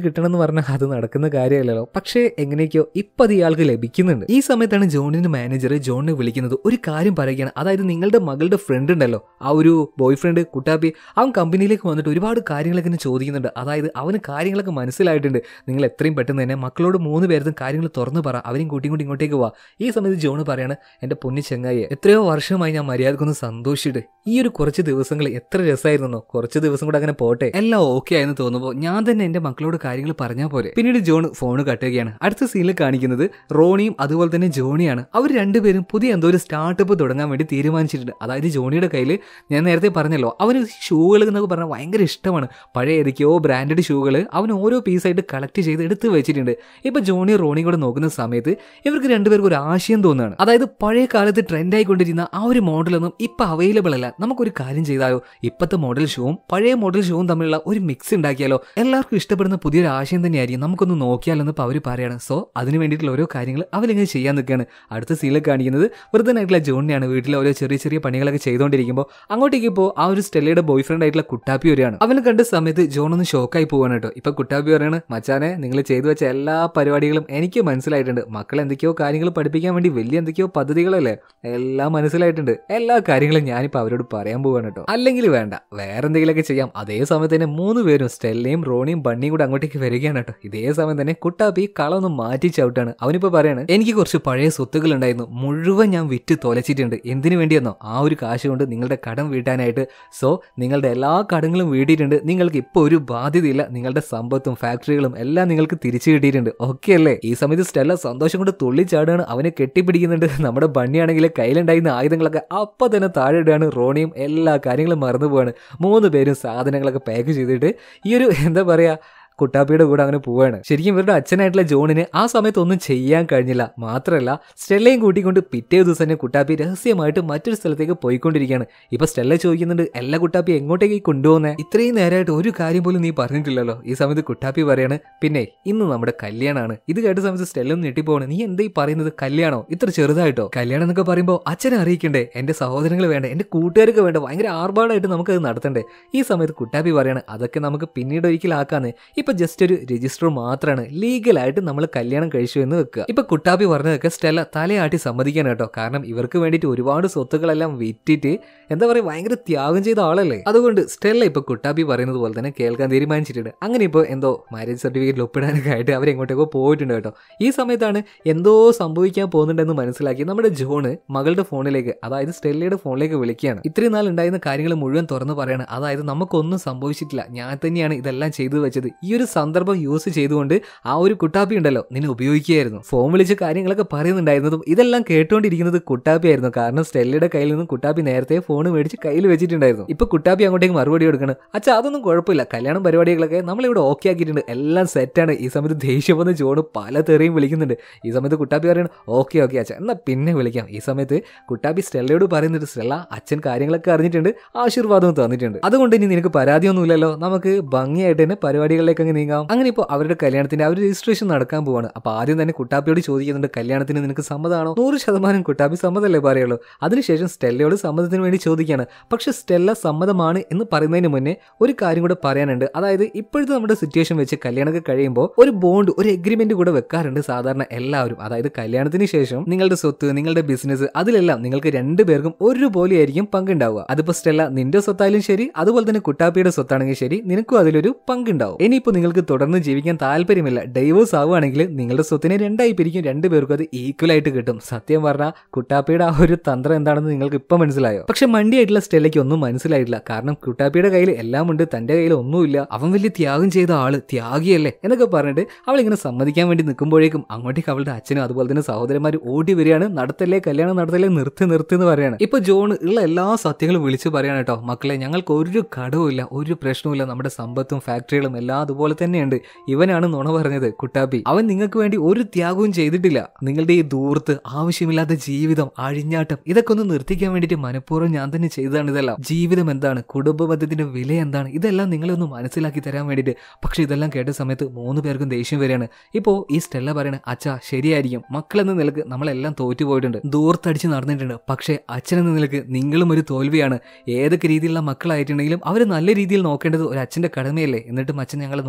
കിട്ടണം എന്ന് പറഞ്ഞാൽ അത് നടക്കുന്ന കാര്യമല്ലല്ലോ. പക്ഷേ എങ്ങനെയൊക്കെയോ ഇപ്പൊ അത് ഇയാൾക്ക് ലഭിക്കുന്നുണ്ട്. ഈ സമയത്താണ് ജോണിന്റെ മാനേജർ ജോണിനെ വിളിക്കുന്നത്. ഒരു കാര്യം പറയുകയാണ്, അതായത് നിങ്ങളുടെ മകളുടെ ഫ്രണ്ട് ഉണ്ടല്ലോ, ആ ഒരു ബോയ് ഫ്രണ്ട് കുട്ടാപ്പി, അവൻ കമ്പനിയിലേക്ക് വന്നിട്ട് ഒരുപാട് കാര്യങ്ങളൊക്കെ ചോദിക്കുന്നുണ്ട്. അതായത് അവന് കാര്യങ്ങളൊക്കെ മനസ്സിലായിട്ടുണ്ട്. നിങ്ങൾ എത്രയും പെട്ടെന്ന് തന്നെ മക്കളോട് 3 പേർക്കും കാര്യങ്ങൾ തുറന്നു പറ, അവരും കൂട്ടിക്കൊണ്ട് ഇങ്ങോട്ടേക്ക് വാ. ഈ സമയത്ത് ജോണ് പറയാണ്, എന്റെ പൊന്നി ചങ്ങായി, എത്രയോ വർഷമായി ഞാൻ മര്യാദക്കൊന്ന് സന്തോഷിച്ചിട്ട് ഈ ഒരു കുറച്ച് ദിവസങ്ങൾ എത്ര രസമായിരുന്നോ, കുറച്ച് ദിവസം കൂടെ അങ്ങനെ പോട്ടെ, എല്ലാം ഓക്കെ ആയെന്ന് തോന്നുമ്പോൾ ഞാൻ തന്നെ എന്റെ മക്കളോട് കാര്യങ്ങൾ പറഞ്ഞാൽ പോരെ. പിന്നീട് ജോൺ ഫോൺ കട്ടുകയാണ്. അടുത്ത സീനിൽ കാണിക്കുന്നത് റോണിയും അതുപോലെ തന്നെ ജോണിയാണ്. അവർ രണ്ടുപേരും പുതിയ എന്തോ ഒരു സ്റ്റാർട്ടപ്പ് തുടങ്ങാൻ വേണ്ടി തീരുമാനിച്ചിട്ടുണ്ട്. അതായത് ജോണിയുടെ കയ്യിൽ ഞാൻ നേരത്തെ പറഞ്ഞല്ലോ, അവന് ഷൂകൾ എന്നൊക്കെ പറഞ്ഞാൽ ഭയങ്കര ഇഷ്ടമാണ്. പഴയ ഏതൊക്കെയോ ബ്രാൻഡഡ് ഷൂകൾ അവൻ ഓരോ പീസായിട്ട് കളക്ട് ചെയ്ത് എടുത്ത് വെച്ചിട്ടുണ്ട്. ഇപ്പൊ ജോണി റോണിയും കൂടെ നോക്കുന്ന സമയത്ത് ഇവർക്ക് രണ്ടുപേർക്കും ഒരു ആശയം തോന്നുകയാണ്. അതായത് പഴയ കാലത്ത് ട്രെൻഡ് ആയിക്കൊണ്ടിരുന്ന ആ ഒരു മോഡലൊന്നും ഇപ്പൊ അവൈലബിൾ അല്ല. നമുക്കൊരു കാര്യം ചെയ്താലോ, ഇപ്പോഴത്തെ മോഡൽ ഷൂവും പഴയ മോഡൽ ഷൂവും തമ്മിലുള്ള ഒരു മിക്സ് ഉണ്ടാക്കിയാലോ, എല്ലാവർക്കും ഇഷ്ടപ്പെടുന്ന പുതിയൊരു ആശയം തന്നെയായിരിക്കും, നമുക്കൊന്ന് നോക്കിയാലെന്ന് അവർ പറയാണ്. സോ അതിന് വേണ്ടിയിട്ടുള്ള ഓരോ കാര്യങ്ങൾ അവരിങ്ങനെ ചെയ്യാൻ നിൽക്കുകയാണ്. അടുത്ത സീനിൽ കാണിക്കുന്നത് വൃദ്ധനായിട്ടുള്ള ജോണിനെയാണ്. വീട്ടിലെ ഓരോ ചെറിയ ചെറിയ പണികളൊക്കെ ചെയ്തുകൊണ്ടിരിക്കുമ്പോൾ അങ്ങോട്ടേക്ക് ഇപ്പോൾ ആ ഒരു സ്റ്റെല്ലയുടെ ബോയ് ഫ്രണ്ട് ആയിട്ടുള്ള കുട്ടാപ്പി വരികയാണ്. അവനെ കണ്ട സമയത്ത് ജോൺ ഒന്ന് ഷോക്കായി പോവാണ് കേട്ടോ. ഇപ്പൊ കുട്ടാപ്പി പറയാണ്, മച്ചാനെ നിങ്ങൾ ചെയ്തു വെച്ച എല്ലാ പരിപാടികളും എനിക്ക് മനസ്സിലായിട്ടുണ്ട്. മക്കൾ എന്തൊക്കെയോ കാര്യങ്ങൾ പഠിപ്പിക്കാൻ വേണ്ടി വലിയ എന്തൊക്കെയോ പദ്ധതികളല്ലേ, എല്ലാം മനസ്സിലായിട്ടുണ്ട്. എല്ലാ കാര്യങ്ങളും ഞാനിപ്പോൾ അവരോട് പറയാൻ പോവാണ് കേട്ടോ. അല്ലെങ്കിൽ വേണ്ട, വേറെ എന്തെങ്കിലുമൊക്കെ ചെയ്യാം. അതേ സമയത്ത് തന്നെ 3 പേരും സ്റ്റെല്ലയും റോണിയും ബണ്ണിയും കൂടെ അങ്ങോട്ടേക്ക് വരികയാണ് കേട്ടോ. ഇതേ സമയം തന്നെ കുട്ടാപ്പി കളൊന്ന് മാറ്റി ചവിട്ടാണ്. അവനിപ്പോ പറയാണ്, എനിക്ക് കുറച്ച് പഴയ സ്വത്തുകൾ ഉണ്ടായിരുന്നു, മുഴുവൻ ഞാൻ വിറ്റ് തൊലച്ചിട്ടുണ്ട്. എന്തിനു വേണ്ടിയെന്നോ, ആ ഒരു കാശ് കൊണ്ട് നിങ്ങളുടെ കടം വീട്ടാനായിട്ട്. സോ നിങ്ങളുടെ എല്ലാ കടങ്ങളും വീട്ടിയിട്ടുണ്ട്. നിങ്ങൾക്ക് ഇപ്പൊ ഒരു ബാധ്യതയില്ല. നിങ്ങളുടെ സമ്പത്തും ഫാക്ടറികളും എല്ലാം നിങ്ങൾക്ക് തിരിച്ചു കിട്ടിയിട്ടുണ്ട്. ഓക്കെ അല്ലേ? ഈ സമയത്ത് സ്റ്റെല്ല സന്തോഷം കൊണ്ട് തുള്ളിച്ചാടുകയാണ്. അവനെ കെട്ടിപ്പിടിക്കുന്നുണ്ട്. നമ്മുടെ ബണ്ണിയാണെങ്കിൽ കയ്യിലുണ്ടായിരുന്ന ആയുധങ്ങളൊക്കെ അപ്പൊ തന്നെ താഴെ ഇടുകയാണ്. റോണിയും എല്ലാ കാര്യങ്ങളും മറന്നു പോവാണ്. 3 പേരും സാധനങ്ങളൊക്കെ പാക്ക് ചെയ്തിട്ട് ഈ ഒരു എന്താ പറയാ കുട്ടാപ്പിയുടെ കൂടെ അങ്ങനെ പോവാണ്. ശരിക്കും ഇവരുടെ അച്ഛനായിട്ടുള്ള ജോണിന് ആ സമയത്ത് ഒന്നും ചെയ്യാൻ കഴിഞ്ഞില്ല. മാത്രമല്ല സ്റ്റെല്ലയും കൂട്ടിക്കൊണ്ട് പിറ്റേ ദിവസം തന്നെ കുട്ടാപ്പി രഹസ്യമായിട്ട് മറ്റൊരു സ്ഥലത്തേക്ക് പോയിക്കൊണ്ടിരിക്കുകയാണ്. ഇപ്പൊ സ്റ്റെല്ല ചോദിക്കുന്നുണ്ട്, എല്ലാ കുട്ടാപ്പി എങ്ങോട്ടേക്ക് കൊണ്ടുപോകുന്നേ? ഇത്രയും നേരമായിട്ട് ഒരു കാര്യം പോലും നീ പറഞ്ഞിട്ടില്ലല്ലോ. ഈ സമയത്ത് കുട്ടാപ്പി പറയാണ്, പിന്നെ ഇന്ന് നമ്മുടെ കല്യാണമാണ്. ഇത് കേട്ട സമയത്ത് സ്റ്റെല്ലും ഞെട്ടിപ്പോവാണ്. നീ എന്താ ഈ പറയുന്നത്? കല്യാണോ? ഇത്ര ചെറുതായിട്ടോ? കല്യാണം എന്നൊക്കെ പറയുമ്പോൾ അച്ഛനെ അറിയിക്കണ്ടേ, എന്റെ സഹോദരങ്ങൾ വേണ്ട, എന്റെ കൂട്ടുകാർക്ക് വേണ്ട, ഭയങ്കര ആർഭാടായിട്ട് നമുക്കത് നടത്തണ്ടേ? ഈ സമയത്ത് കുട്ടാപ്പി പറയാണ്, അതൊക്കെ നമുക്ക് പിന്നീട് ഒരിക്കലാക്കാന്ന്. ഇപ്പൊ ജസ്റ്റ് ഒരു രജിസ്റ്റർ മാത്രമാണ്, ലീഗലായിട്ട് നമ്മൾ കല്യാണം കഴിച്ചു എന്ന് വെക്കുക. ഇപ്പൊ കുട്ടാപ്പി പറഞ്ഞതൊക്കെ സ്റ്റെല്ല തലയാട്ടി സമ്മതിക്കാൻ കേട്ടോ. കാരണം ഇവർക്ക് വേണ്ടിയിട്ട് ഒരുപാട് സ്വത്തുക്കളെല്ലാം വിറ്റിട്ട് എന്താ പറയുക, ഭയങ്കര ത്യാഗം ചെയ്ത ആളല്ലേ. അതുകൊണ്ട് സ്റ്റെല്ല ഇപ്പൊ കുട്ടാപ്പി പറയുന്നത് പോലെ തന്നെ കേൾക്കാൻ തീരുമാനിച്ചിട്ടുണ്ട്. അങ്ങനെ ഇപ്പോൾ എന്തോ മാരേജ് സർട്ടിഫിക്കറ്റിൽ ഒപ്പിടാനൊക്കെ ആയിട്ട് അവരെങ്ങോട്ടേക്കോ പോയിട്ടുണ്ട് കേട്ടോ. ഈ സമയത്താണ് എന്തോ സംഭവിക്കാൻ പോകുന്നുണ്ടെന്ന് മനസ്സിലാക്കി നമ്മുടെ ജോണ് മകളുടെ ഫോണിലേക്ക്, അതായത് സ്റ്റെല്ലയുടെ ഫോണിലേക്ക് വിളിക്കുകയാണ്. ഇത്രയും നാൾ ഉണ്ടായിരുന്ന കാര്യങ്ങൾ മുഴുവൻ തുറന്ന് പറയാണ്. അതായത് നമുക്കൊന്നും സംഭവിച്ചിട്ടില്ല, ഞാൻ തന്നെയാണ് ഇതെല്ലാം ചെയ്തു വെച്ചത്. ഈ ഒരു സന്ദർഭം യൂസ് ചെയ്തുകൊണ്ട് ആ ഒരു കുട്ടാപ്പി ഉണ്ടല്ലോ നിന്നെ ഉപയോഗിക്കുകയായിരുന്നു. ഫോൺ വിളിച്ച് കാര്യങ്ങളൊക്കെ പറയുന്നുണ്ടായിരുന്നതും ഇതെല്ലാം കേട്ടുകൊണ്ടിരിക്കുന്നത് കുട്ടാപ്പി ആയിരുന്നു. കാരണം സ്റ്റെല്ലയുടെ കയ്യിൽ നിന്നും കുട്ടാപ്പി നേരത്തെ ഫോൺ മേടിച്ച് കയ്യിൽ വെച്ചിട്ടുണ്ടായിരുന്നു. ഇപ്പൊ കുട്ടാപ്പി അങ്ങോട്ടേക്ക് മറുപടി കൊടുക്കണം, അച്ഛാ അതൊന്നും കുഴപ്പമില്ല, കല്യാണം പരിപാടികളൊക്കെ നമ്മളിവിടെ ഓക്കെ ആക്കിയിട്ടുണ്ട്, എല്ലാം സെറ്റാണ്. ഈ സമയത്ത് ദേഷ്യം വന്ന് ജോണ് പല തെറിയും വിളിക്കുന്നുണ്ട്. ഈ സമയത്ത് കുട്ടാപ്പി പറയണം, ഓക്കെ ഓക്കെ അച്ഛാ, എന്നാ പിന്നെ വിളിക്കാം. ഈ സമയത്ത് കുട്ടാപ്പി സ്റ്റെല്ലയോട് പറയുന്നുണ്ട്, സ്റ്റെല്ല അച്ഛൻ കാര്യങ്ങളൊക്കെ അറിഞ്ഞിട്ടുണ്ട്, ആശീർവാദവും തന്നിട്ടുണ്ട്, അതുകൊണ്ട് ഇനി നിനക്ക് പരാതിയൊന്നുമില്ലല്ലോ, നമുക്ക് ഭംഗിയായിട്ട് തന്നെ പരിപാടികളിലേക്ക് നീങ്ങാം. അങ്ങനെ ഇപ്പോൾ അവരുടെ കല്യാണത്തിന്റെ അവർ രജിസ്ട്രേഷൻ നടക്കാൻ പോവാണ്. അപ്പൊ ആദ്യം തന്നെ കുട്ടാപ്പിയോട് ചോദിക്കുന്നുണ്ട്, കല്യാണത്തിന് നിനക്ക് സമ്മതമാണോ? 100% കുട്ടാപ്പി സമ്മതമല്ലേ പറയുള്ളൂ. അതിനുശേഷം സ്റ്റെല്ലയോട് സമ്മതത്തിന് വേണ്ടി ചോദിക്കുകയാണ്. പക്ഷെ സ്റ്റെല്ല സമ്മതമാണ് എന്ന് പറയുന്നതിന് മുന്നേ ഒരു കാര്യം കൂടെ പറയാനുണ്ട്. അതായത് ഇപ്പോഴത്തെ നമ്മുടെ സിറ്റുവേഷൻ വെച്ച് കല്യാണമൊക്കെ കഴിയുമ്പോൾ ഒരു ബോണ്ട്, ഒരു എഗ്രിമെന്റ് കൂടെ വെക്കാറുണ്ട് സാധാരണ എല്ലാവരും. അതായത് കല്യാണത്തിന് ശേഷം നിങ്ങളുടെ സ്വത്ത്, നിങ്ങളുടെ ബിസിനസ്, അതിലെല്ലാം നിങ്ങൾക്ക് 2 പേർക്കും ഒരുപോലെ ആയിരിക്കും പങ്കുണ്ടാവുക. അതിപ്പോ സ്റ്റെല്ല നിന്റെ സ്വത്തായാലും ശരി, അതുപോലെ തന്നെ കുട്ടാപ്പിയുടെ സ്വത്താണെങ്കിൽ ശരി, നിനക്കും അതിലൊരു പങ്കുണ്ടാവും. ഇനിയിപ്പോ നിങ്ങൾക്ക് തുടർന്ന് ജീവിക്കാൻ താല്പര്യമില്ല, ഡൈവേഴ്സ് ആവുകയാണെങ്കിൽ നിങ്ങളുടെ സ്വത്തിനെ 2ആയി പിരിക്കും, 2 പേർക്കും അത് ഈക്വൽ ആയിട്ട് കിട്ടും. സത്യം പറഞ്ഞാൽ കുട്ടാപ്പിയുടെ ആ ഒരു തന്ത്രം എന്താണെന്ന് നിങ്ങൾക്ക് ഇപ്പൊ മനസ്സിലായോ? പക്ഷെ മണ്ടിയായിട്ടുള്ള സ്റ്റെല്ലയ്ക്ക് ഒന്നും മനസ്സിലായിട്ടില്ല. കാരണം കുട്ടാപ്പിയുടെ കയ്യിൽ എല്ലാം ഉണ്ട്, തന്റെ കയ്യിൽ ഒന്നുമില്ല, അവൻ വലിയ ത്യാഗം ചെയ്ത ആള്, ത്യാഗിയല്ലേ എന്നൊക്കെ പറഞ്ഞിട്ട് അവൾ ഇങ്ങനെ സമ്മതിക്കാൻ വേണ്ടി നിൽക്കുമ്പോഴേക്കും അങ്ങോട്ടേക്ക് അവളുടെ അച്ഛനും അതുപോലെ തന്നെ സഹോദരന്മാർ ഓടി വരികയാണ്. നടത്തല്ലേ, കല്യാണം നടത്തല്ലേ, നിർത്തി എന്ന് പറയാണ്. ഇപ്പൊ ജോൺ ഉള്ള എല്ലാ സത്യങ്ങളും വിളിച്ചു പറയാണ് കേട്ടോ, മക്കളെ ഞങ്ങൾക്ക് ഒരു കടവുമില്ല, ഒരു പ്രശ്നവുമില്ല, നമ്മുടെ സമ്പത്തും ഫാക്ടറികളും എല്ലാം അതുപോലെ തന്നെയുണ്ട്. ഇവനാണ് നുണ പറഞ്ഞത് കുട്ടാപ്പി, അവൻ നിങ്ങൾക്ക് വേണ്ടി ഒരു ത്യാഗവും ചെയ്തിട്ടില്ല. നിങ്ങളുടെ ഈ ദൂർത്ത്, ആവശ്യമില്ലാത്ത ജീവിതം, അഴിഞ്ഞാട്ടം, ഇതൊക്കെ ഒന്ന് നിർത്തിക്കാൻ വേണ്ടിയിട്ട് മനഃപൂർവ്വം ഞാൻ തന്നെ ചെയ്തതാണ് ഇതെല്ലാം. ജീവിതം എന്താണ്, കുടുംബ ബന്ധത്തിന്റെ വില എന്താണ്, ഇതെല്ലാം നിങ്ങളെ ഒന്ന് മനസ്സിലാക്കി തരാൻ വേണ്ടിയിട്ട്. പക്ഷെ ഇതെല്ലാം കേട്ട സമയത്ത് 3 പേർക്കും ദേഷ്യം വരികയാണ്. ഇപ്പോ ഈ സ്റ്റെല്ല പറയണ, അച്ഛാ ശരിയായിരിക്കും, മക്കളെന്ന നിലക്ക് നമ്മളെല്ലാം തോറ്റുപോയിട്ടുണ്ട്, ദൂർത്തടിച്ച് നടന്നിട്ടുണ്ട്. പക്ഷെ അച്ഛനെന്ന നിലക്ക് നിങ്ങളും ഒരു തോൽവിയാണ്. ഏതൊക്കെ രീതിയിലുള്ള മക്കളായിട്ടുണ്ടെങ്കിലും അവര് നല്ല രീതിയിൽ നോക്കേണ്ടത് ഒരു അച്ഛന്റെ കടമയല്ലേ. എന്നിട്ടും അച്ഛൻ ഞങ്ങളെ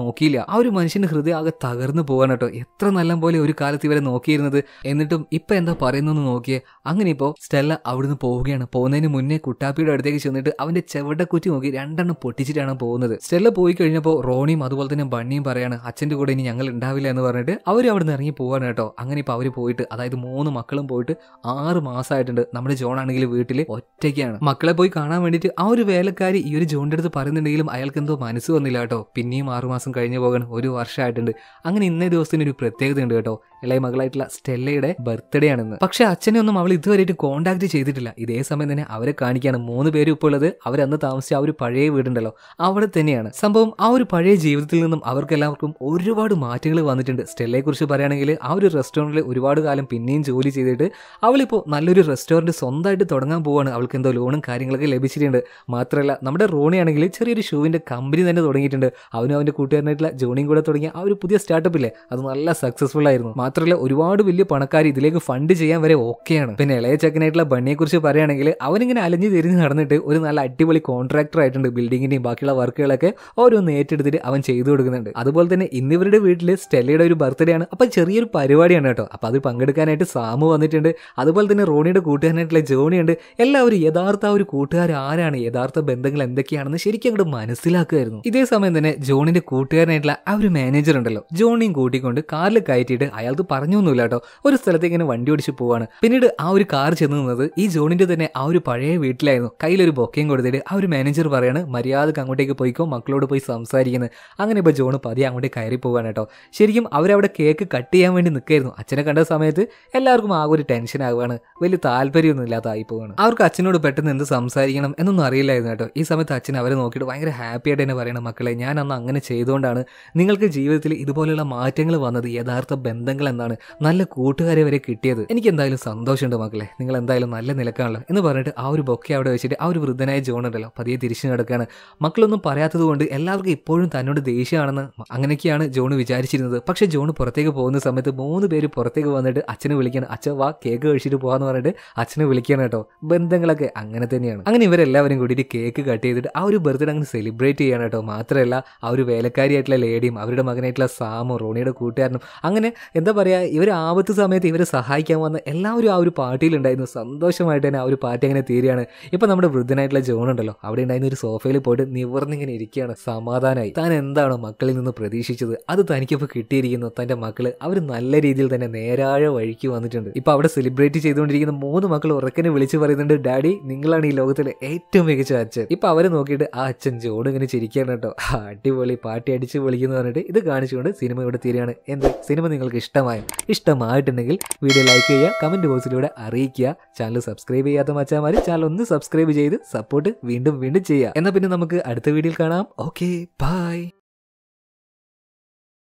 നോക്കിയില്ല. ആ ഒരു മനുഷ്യന്റെ ഹൃദയം ആകെ തകർന്നു പോകാൻ കേട്ടോ. എത്ര നല്ല പോലെ ഒരു കാലത്ത് ഇവരെ നോക്കിയിരുന്നത്, എന്നിട്ടും ഇപ്പൊ എന്താ പറയുന്നതെന്ന് നോക്കിയേ. അങ്ങനെ ഇപ്പോ സ്റ്റെല്ല അവിടുന്ന് പോവുകയാണ്. പോകുന്നതിന് മുന്നേ കുട്ടാപ്പിയുടെ അടുത്തേക്ക് ചെന്നിട്ട് അവന്റെ ചെവിടക്കുറ്റി നോക്കി 2 പൊട്ടിച്ചിട്ടാണ് പോകുന്നത്. സ്റ്റെല്ല പോയി കഴിഞ്ഞപ്പോൾ റോണിയും അതുപോലെ തന്നെ ബണ്ണിയും പറയാണ് അച്ഛന്റെ കൂടെ ഇനി ഞങ്ങൾ ഉണ്ടാവില്ല എന്ന് പറഞ്ഞിട്ട് അവർ അവിടെ നിന്ന് ഇറങ്ങി പോവാണ് കേട്ടോ. അങ്ങനെ ഇപ്പൊ അവര് പോയിട്ട്, അതായത് 3 മക്കളും പോയിട്ട് 6 മാസമായിട്ടുണ്ട്. നമ്മുടെ ജോൺ ആണെങ്കിൽ വീട്ടിൽ ഒറ്റയ്ക്കാണ്. മക്കളെ പോയി കാണാൻ വേണ്ടിയിട്ട് ആ ഒരു വേലക്കാരി ഈ ഒരു ജോണിന്റെ അടുത്ത് പറയുന്നുണ്ടെങ്കിലും അയാൾക്ക് എന്തോ മനസ്സ് വന്നില്ല കേട്ടോ. പിന്നെയും 6 മാസം കഴിഞ്ഞു പോകാൻ 1 വർഷമായിട്ടുണ്ട്. അങ്ങനെ ഇന്നേ ദിവസത്തിന് ഒരു പ്രത്യേകത ഉണ്ട് കേട്ടോ. ഇളയ മകളായിട്ടുള്ള സ്റ്റെല്ലയുടെ ബർത്ത്ഡേ ആണെന്ന്. പക്ഷെ അച്ഛനെ ഒന്നും അവൾ ഇതുവരെയായിട്ട് കോൺടാക്ട് ചെയ്തിട്ടില്ല. ഇതേ സമയം തന്നെ അവരെ കാണിക്കാണ്. 3 പേരും ഇപ്പോൾ ഉള്ളത് അവരന്ന് താമസിച്ച ആ ഒരു പഴയ വീടുണ്ടല്ലോ അവിടെ തന്നെയാണ്. സംഭവം ആ ഒരു പഴയ ജീവിതത്തിൽ നിന്നും അവർക്കെല്ലാവർക്കും ഒരുപാട് മാറ്റങ്ങൾ വന്നിട്ടുണ്ട്. സ്റ്റെല്ലയെ കുറിച്ച് പറയുകയാണെങ്കിൽ ആ ഒരു റെസ്റ്റോറൻറ്റിൽ ഒരുപാട് കാലം പിന്നെയും ജോലി ചെയ്തിട്ട് അവളിപ്പോൾ നല്ലൊരു റെസ്റ്റോറൻറ്റ് സ്വന്തമായിട്ട് തുടങ്ങാൻ പോവാണ്. അവൾക്ക് എന്തോ ലോണും കാര്യങ്ങളൊക്കെ ലഭിച്ചിട്ടുണ്ട്. മാത്രമല്ല നമ്മുടെ റോണി ആണെങ്കിൽ ചെറിയൊരു ഷൂവിന്റെ കമ്പനി തന്നെ തുടങ്ങിയിട്ടുണ്ട്. അവനും അവന്റെ കൂട്ടുകാരനായിട്ടുള്ള ജോണിയും കൂടെ തുടങ്ങിയ ആ ഒരു പുതിയ സ്റ്റാർട്ടപ്പ് ഇല്ലേ, അത് നല്ല സക്സസ്ഫുൾ ആയിരുന്നു. മാത്രമല്ല ഒരുപാട് വലിയ പണക്കാർ ഇതിലേക്ക് ഫണ്ട് ചെയ്യാൻ വരെ ഓക്കെയാണ്. പിന്നെ ഇളയ ചെക്കനായിട്ടുള്ള ബണ്ണിയെ കുറിച്ച് പറയുകയാണെങ്കിൽ അവനിങ്ങനെ അലഞ്ഞു തിരിഞ്ഞ് നടന്നിട്ട് ഒരു നല്ല അടിപൊളി കോൺട്രാക്ടർ ആയിട്ടുണ്ട്. ബിൽഡിങ്ങിന്റെയും ബാക്കിയുള്ള വർക്കുകളൊക്കെ ഓരോന്ന് ഏറ്റെടുത്തിട്ട് അവൻ ചെയ്തു കൊടുക്കുന്നുണ്ട്. അതുപോലെ തന്നെ ഇന്നിവരുടെ വീട്ടിൽ സ്റ്റെല്ലയുടെ ഒരു ബർത്ത്ഡേ ആണ്. അപ്പൊ ചെറിയൊരു പരിപാടിയാണ് കേട്ടോ. അപ്പൊ അത് പങ്കെടുക്കാനായിട്ട് സാമു വന്നിട്ടുണ്ട്. അതുപോലെ തന്നെ റോണിയുടെ കൂട്ടുകാരനായിട്ടുള്ള ജോണി ഉണ്ട്. എല്ലാവരും യഥാർത്ഥ ഒരു കൂട്ടുകാർ ആരാണ്, യഥാർത്ഥ ബന്ധങ്ങൾ എന്തൊക്കെയാണെന്ന് ശരിക്കും അങ്ങോട്ട് മനസ്സിലാക്കുമായിരുന്നു. ഇതേ സമയം തന്നെ ജോണിന്റെ കൂട്ടുകാരനായിട്ടുള്ള ആ ഒരു മാനേജർ ഉണ്ടല്ലോ, ജോണിയും കൂട്ടിക്കൊണ്ട് കാറിൽ കയറ്റിയിട്ട് അയാൾക്ക് പറഞ്ഞൊന്നുമില്ല കേട്ടോ, ഒരു സ്ഥലത്തേക്ക് ഇങ്ങനെ വണ്ടി ഓടിച്ച് പോവാണ്. പിന്നീട് ആ ഒരു കാർ ചെന്ന് നിന്നത് ഈ ജോണിന്റെ തന്നെ ആ ഒരു പഴയ വീട്ടിലായിരുന്നു. കയ്യിലൊരു ബൊക്കയും കൊടുത്തിട്ട് ആ ഒരു മാനേജർ പറയാണ് മര്യാദക്ക് അങ്ങോട്ടേക്ക് പോയിക്കോ, മക്കളോട് പോയി സംസാരിക്കുന്നത്. അങ്ങനെ ഇപ്പോൾ ജോൺ പതിയെ അങ്ങോട്ട് കയറി പോവാണ് കേട്ടോ. ശരിക്കും അവരവിടെ കേക്ക് കട്ട് ചെയ്യാൻ വേണ്ടി നിൽക്കായിരുന്നു. അച്ഛനെ കണ്ട സമയത്ത് എല്ലാവർക്കും ആകെ ഒരു ടെൻഷൻ ആവുകയാണ്. വലിയ താല്പര്യമൊന്നും ഇല്ലാതായി പോവാണ്. അവർക്ക് അച്ഛനോട് പെട്ടെന്ന് എന്ത് സംസാരിക്കണം എന്നൊന്നും അറിയില്ലായിരുന്നു കേട്ടോ. ഈ സമയത്ത് അച്ഛൻ അവരെ നോക്കിയിട്ട് ഭയങ്കര ഹാപ്പി ആയിട്ട് തന്നെ പറയണം, മക്കളെ ഞാൻ അന്ന് അങ്ങനെ ചെയ്തുകൊണ്ടാണ് നിങ്ങൾക്ക് ജീവിതത്തിൽ ഇതുപോലെയുള്ള മാറ്റങ്ങൾ വന്നത്. യഥാർത്ഥ ബന്ധങ്ങൾ എന്താണ്, നല്ല കൂട്ടുകാരെ വരെ കിട്ടിയത്. എനിക്ക് എന്തായാലും സന്തോഷമുണ്ട് മക്കളെ, നിങ്ങൾ എന്തായാലും നല്ല നിലക്കാണല്ലോ എന്ന് പറഞ്ഞിട്ട് ആ ഒരു ബൊക്കെ അവിടെ വെച്ചിട്ട് ആ ഒരു വൃദ്ധനായ ജോൺ ഉണ്ടല്ലോ പതിയെ തിരിച്ചു നടക്കുകയാണ്. മക്കളൊന്നും പറയാത്തത് കൊണ്ട് എല്ലാവർക്കും ഇപ്പോഴും തന്നോട് ദേഷ്യമാണെന്ന് അങ്ങനെയൊക്കെയാണ് ജോൺ വിചാരിച്ചിരുന്നത്. പക്ഷെ ജോൺ പുറത്തേക്ക് പോകുന്ന സമയത്ത് 3 പേര് പുറത്തേക്ക് വന്നിട്ട് അച്ഛനെ വിളിക്കണം. അച്ഛൻ വാ കേക്ക് കഴിച്ചിട്ട് പോകാന്ന് പറഞ്ഞിട്ട് അച്ഛനെ വിളിക്കണം കേട്ടോ. ബന്ധങ്ങളൊക്കെ അങ്ങനെ തന്നെയാണ്. അങ്ങനെ ഇവരെല്ലാവരും കൂടിയിട്ട് കേക്ക് കട്ട് ചെയ്തിട്ട് ആ ഒരു ബർത്ത്ഡേ അങ്ങനെ സെലിബ്രേറ്റ് ചെയ്യണം കേട്ടോ. മാത്രമല്ല ആ ഒരു വേലക്കാരിയായിട്ടുള്ള ലേഡിയും അവരുടെ മകനായിട്ടുള്ള സാമും റോണിയുടെ കൂട്ടുകാരനും അങ്ങനെ എന്താ പറയുക, ഇവർ ആപത്ത് സമയത്ത് ഇവരെ സഹായിക്കാൻ വന്ന എല്ലാവരും ആ ഒരു പാർട്ടിയിലുണ്ടായിരുന്നു. സന്തോഷമായിട്ട് തന്നെ ആ ഒരു പാർട്ടി അങ്ങനെ തീരുകയാണ്. ഇപ്പൊ നമ്മുടെ വൃദ്ധനായിട്ടുള്ള ജോൺ ഉണ്ടല്ലോ അവിടെ ഉണ്ടായിരുന്ന ഒരു സോഫയിൽ പോയിട്ട് നിവർന്നിങ്ങനെ ഇരിക്കുകയാണ്. സമാധാനമായി. താൻ എന്താണോ മക്കളിൽ നിന്ന് പ്രതീക്ഷിച്ചത് അത് തനിക്കിപ്പോൾ കിട്ടിയിരിക്കുന്നു. തന്റെ മക്കള് അവർ നല്ല രീതിയിൽ തന്നെ നേരായ വഴിക്ക് വന്നിട്ടുണ്ട്. ഇപ്പൊ അവിടെ സെലിബ്രേറ്റ് ചെയ്തുകൊണ്ടിരിക്കുന്ന 3 മക്കൾ ഉറക്കനെ വിളിച്ചു പറയുന്നുണ്ട്, ഡാഡി നിങ്ങളാണ് ഈ ലോകത്തിലെ ഏറ്റവും മികച്ച അച്ഛൻ. ഇപ്പൊ അവരെ നോക്കിയിട്ട് ആ അച്ഛൻ ജോൺ ഇങ്ങനെ ചിരിക്കുകയാണ് കേട്ടോ. അടിപൊളി പാർട്ടി അടിച്ചു വിളിക്കുന്നു പറഞ്ഞിട്ട് ഇത് കാണിച്ചുകൊണ്ട് സിനിമ ഇവിടെ തീരുകയാണ്. എന്ത് സിനിമ നിങ്ങൾക്ക് ഇഷ്ടമായിട്ടുണ്ടെങ്കിൽ വീഡിയോ ലൈക്ക് ചെയ്യുക, കമന്റ് ബോക്സിലൂടെ അറിയിക്കുക. ചാനൽ സബ്സ്ക്രൈബ് ചെയ്യാത്ത മച്ചാമാര് ചാനൽ ഒന്ന് സബ്സ്ക്രൈബ് ചെയ്ത് സപ്പോർട്ട് വീണ്ടും ചെയ്യുക. എന്നാൽ പിന്നെ നമുക്ക് അടുത്ത വീഡിയോയിൽ കാണാം. Okay by.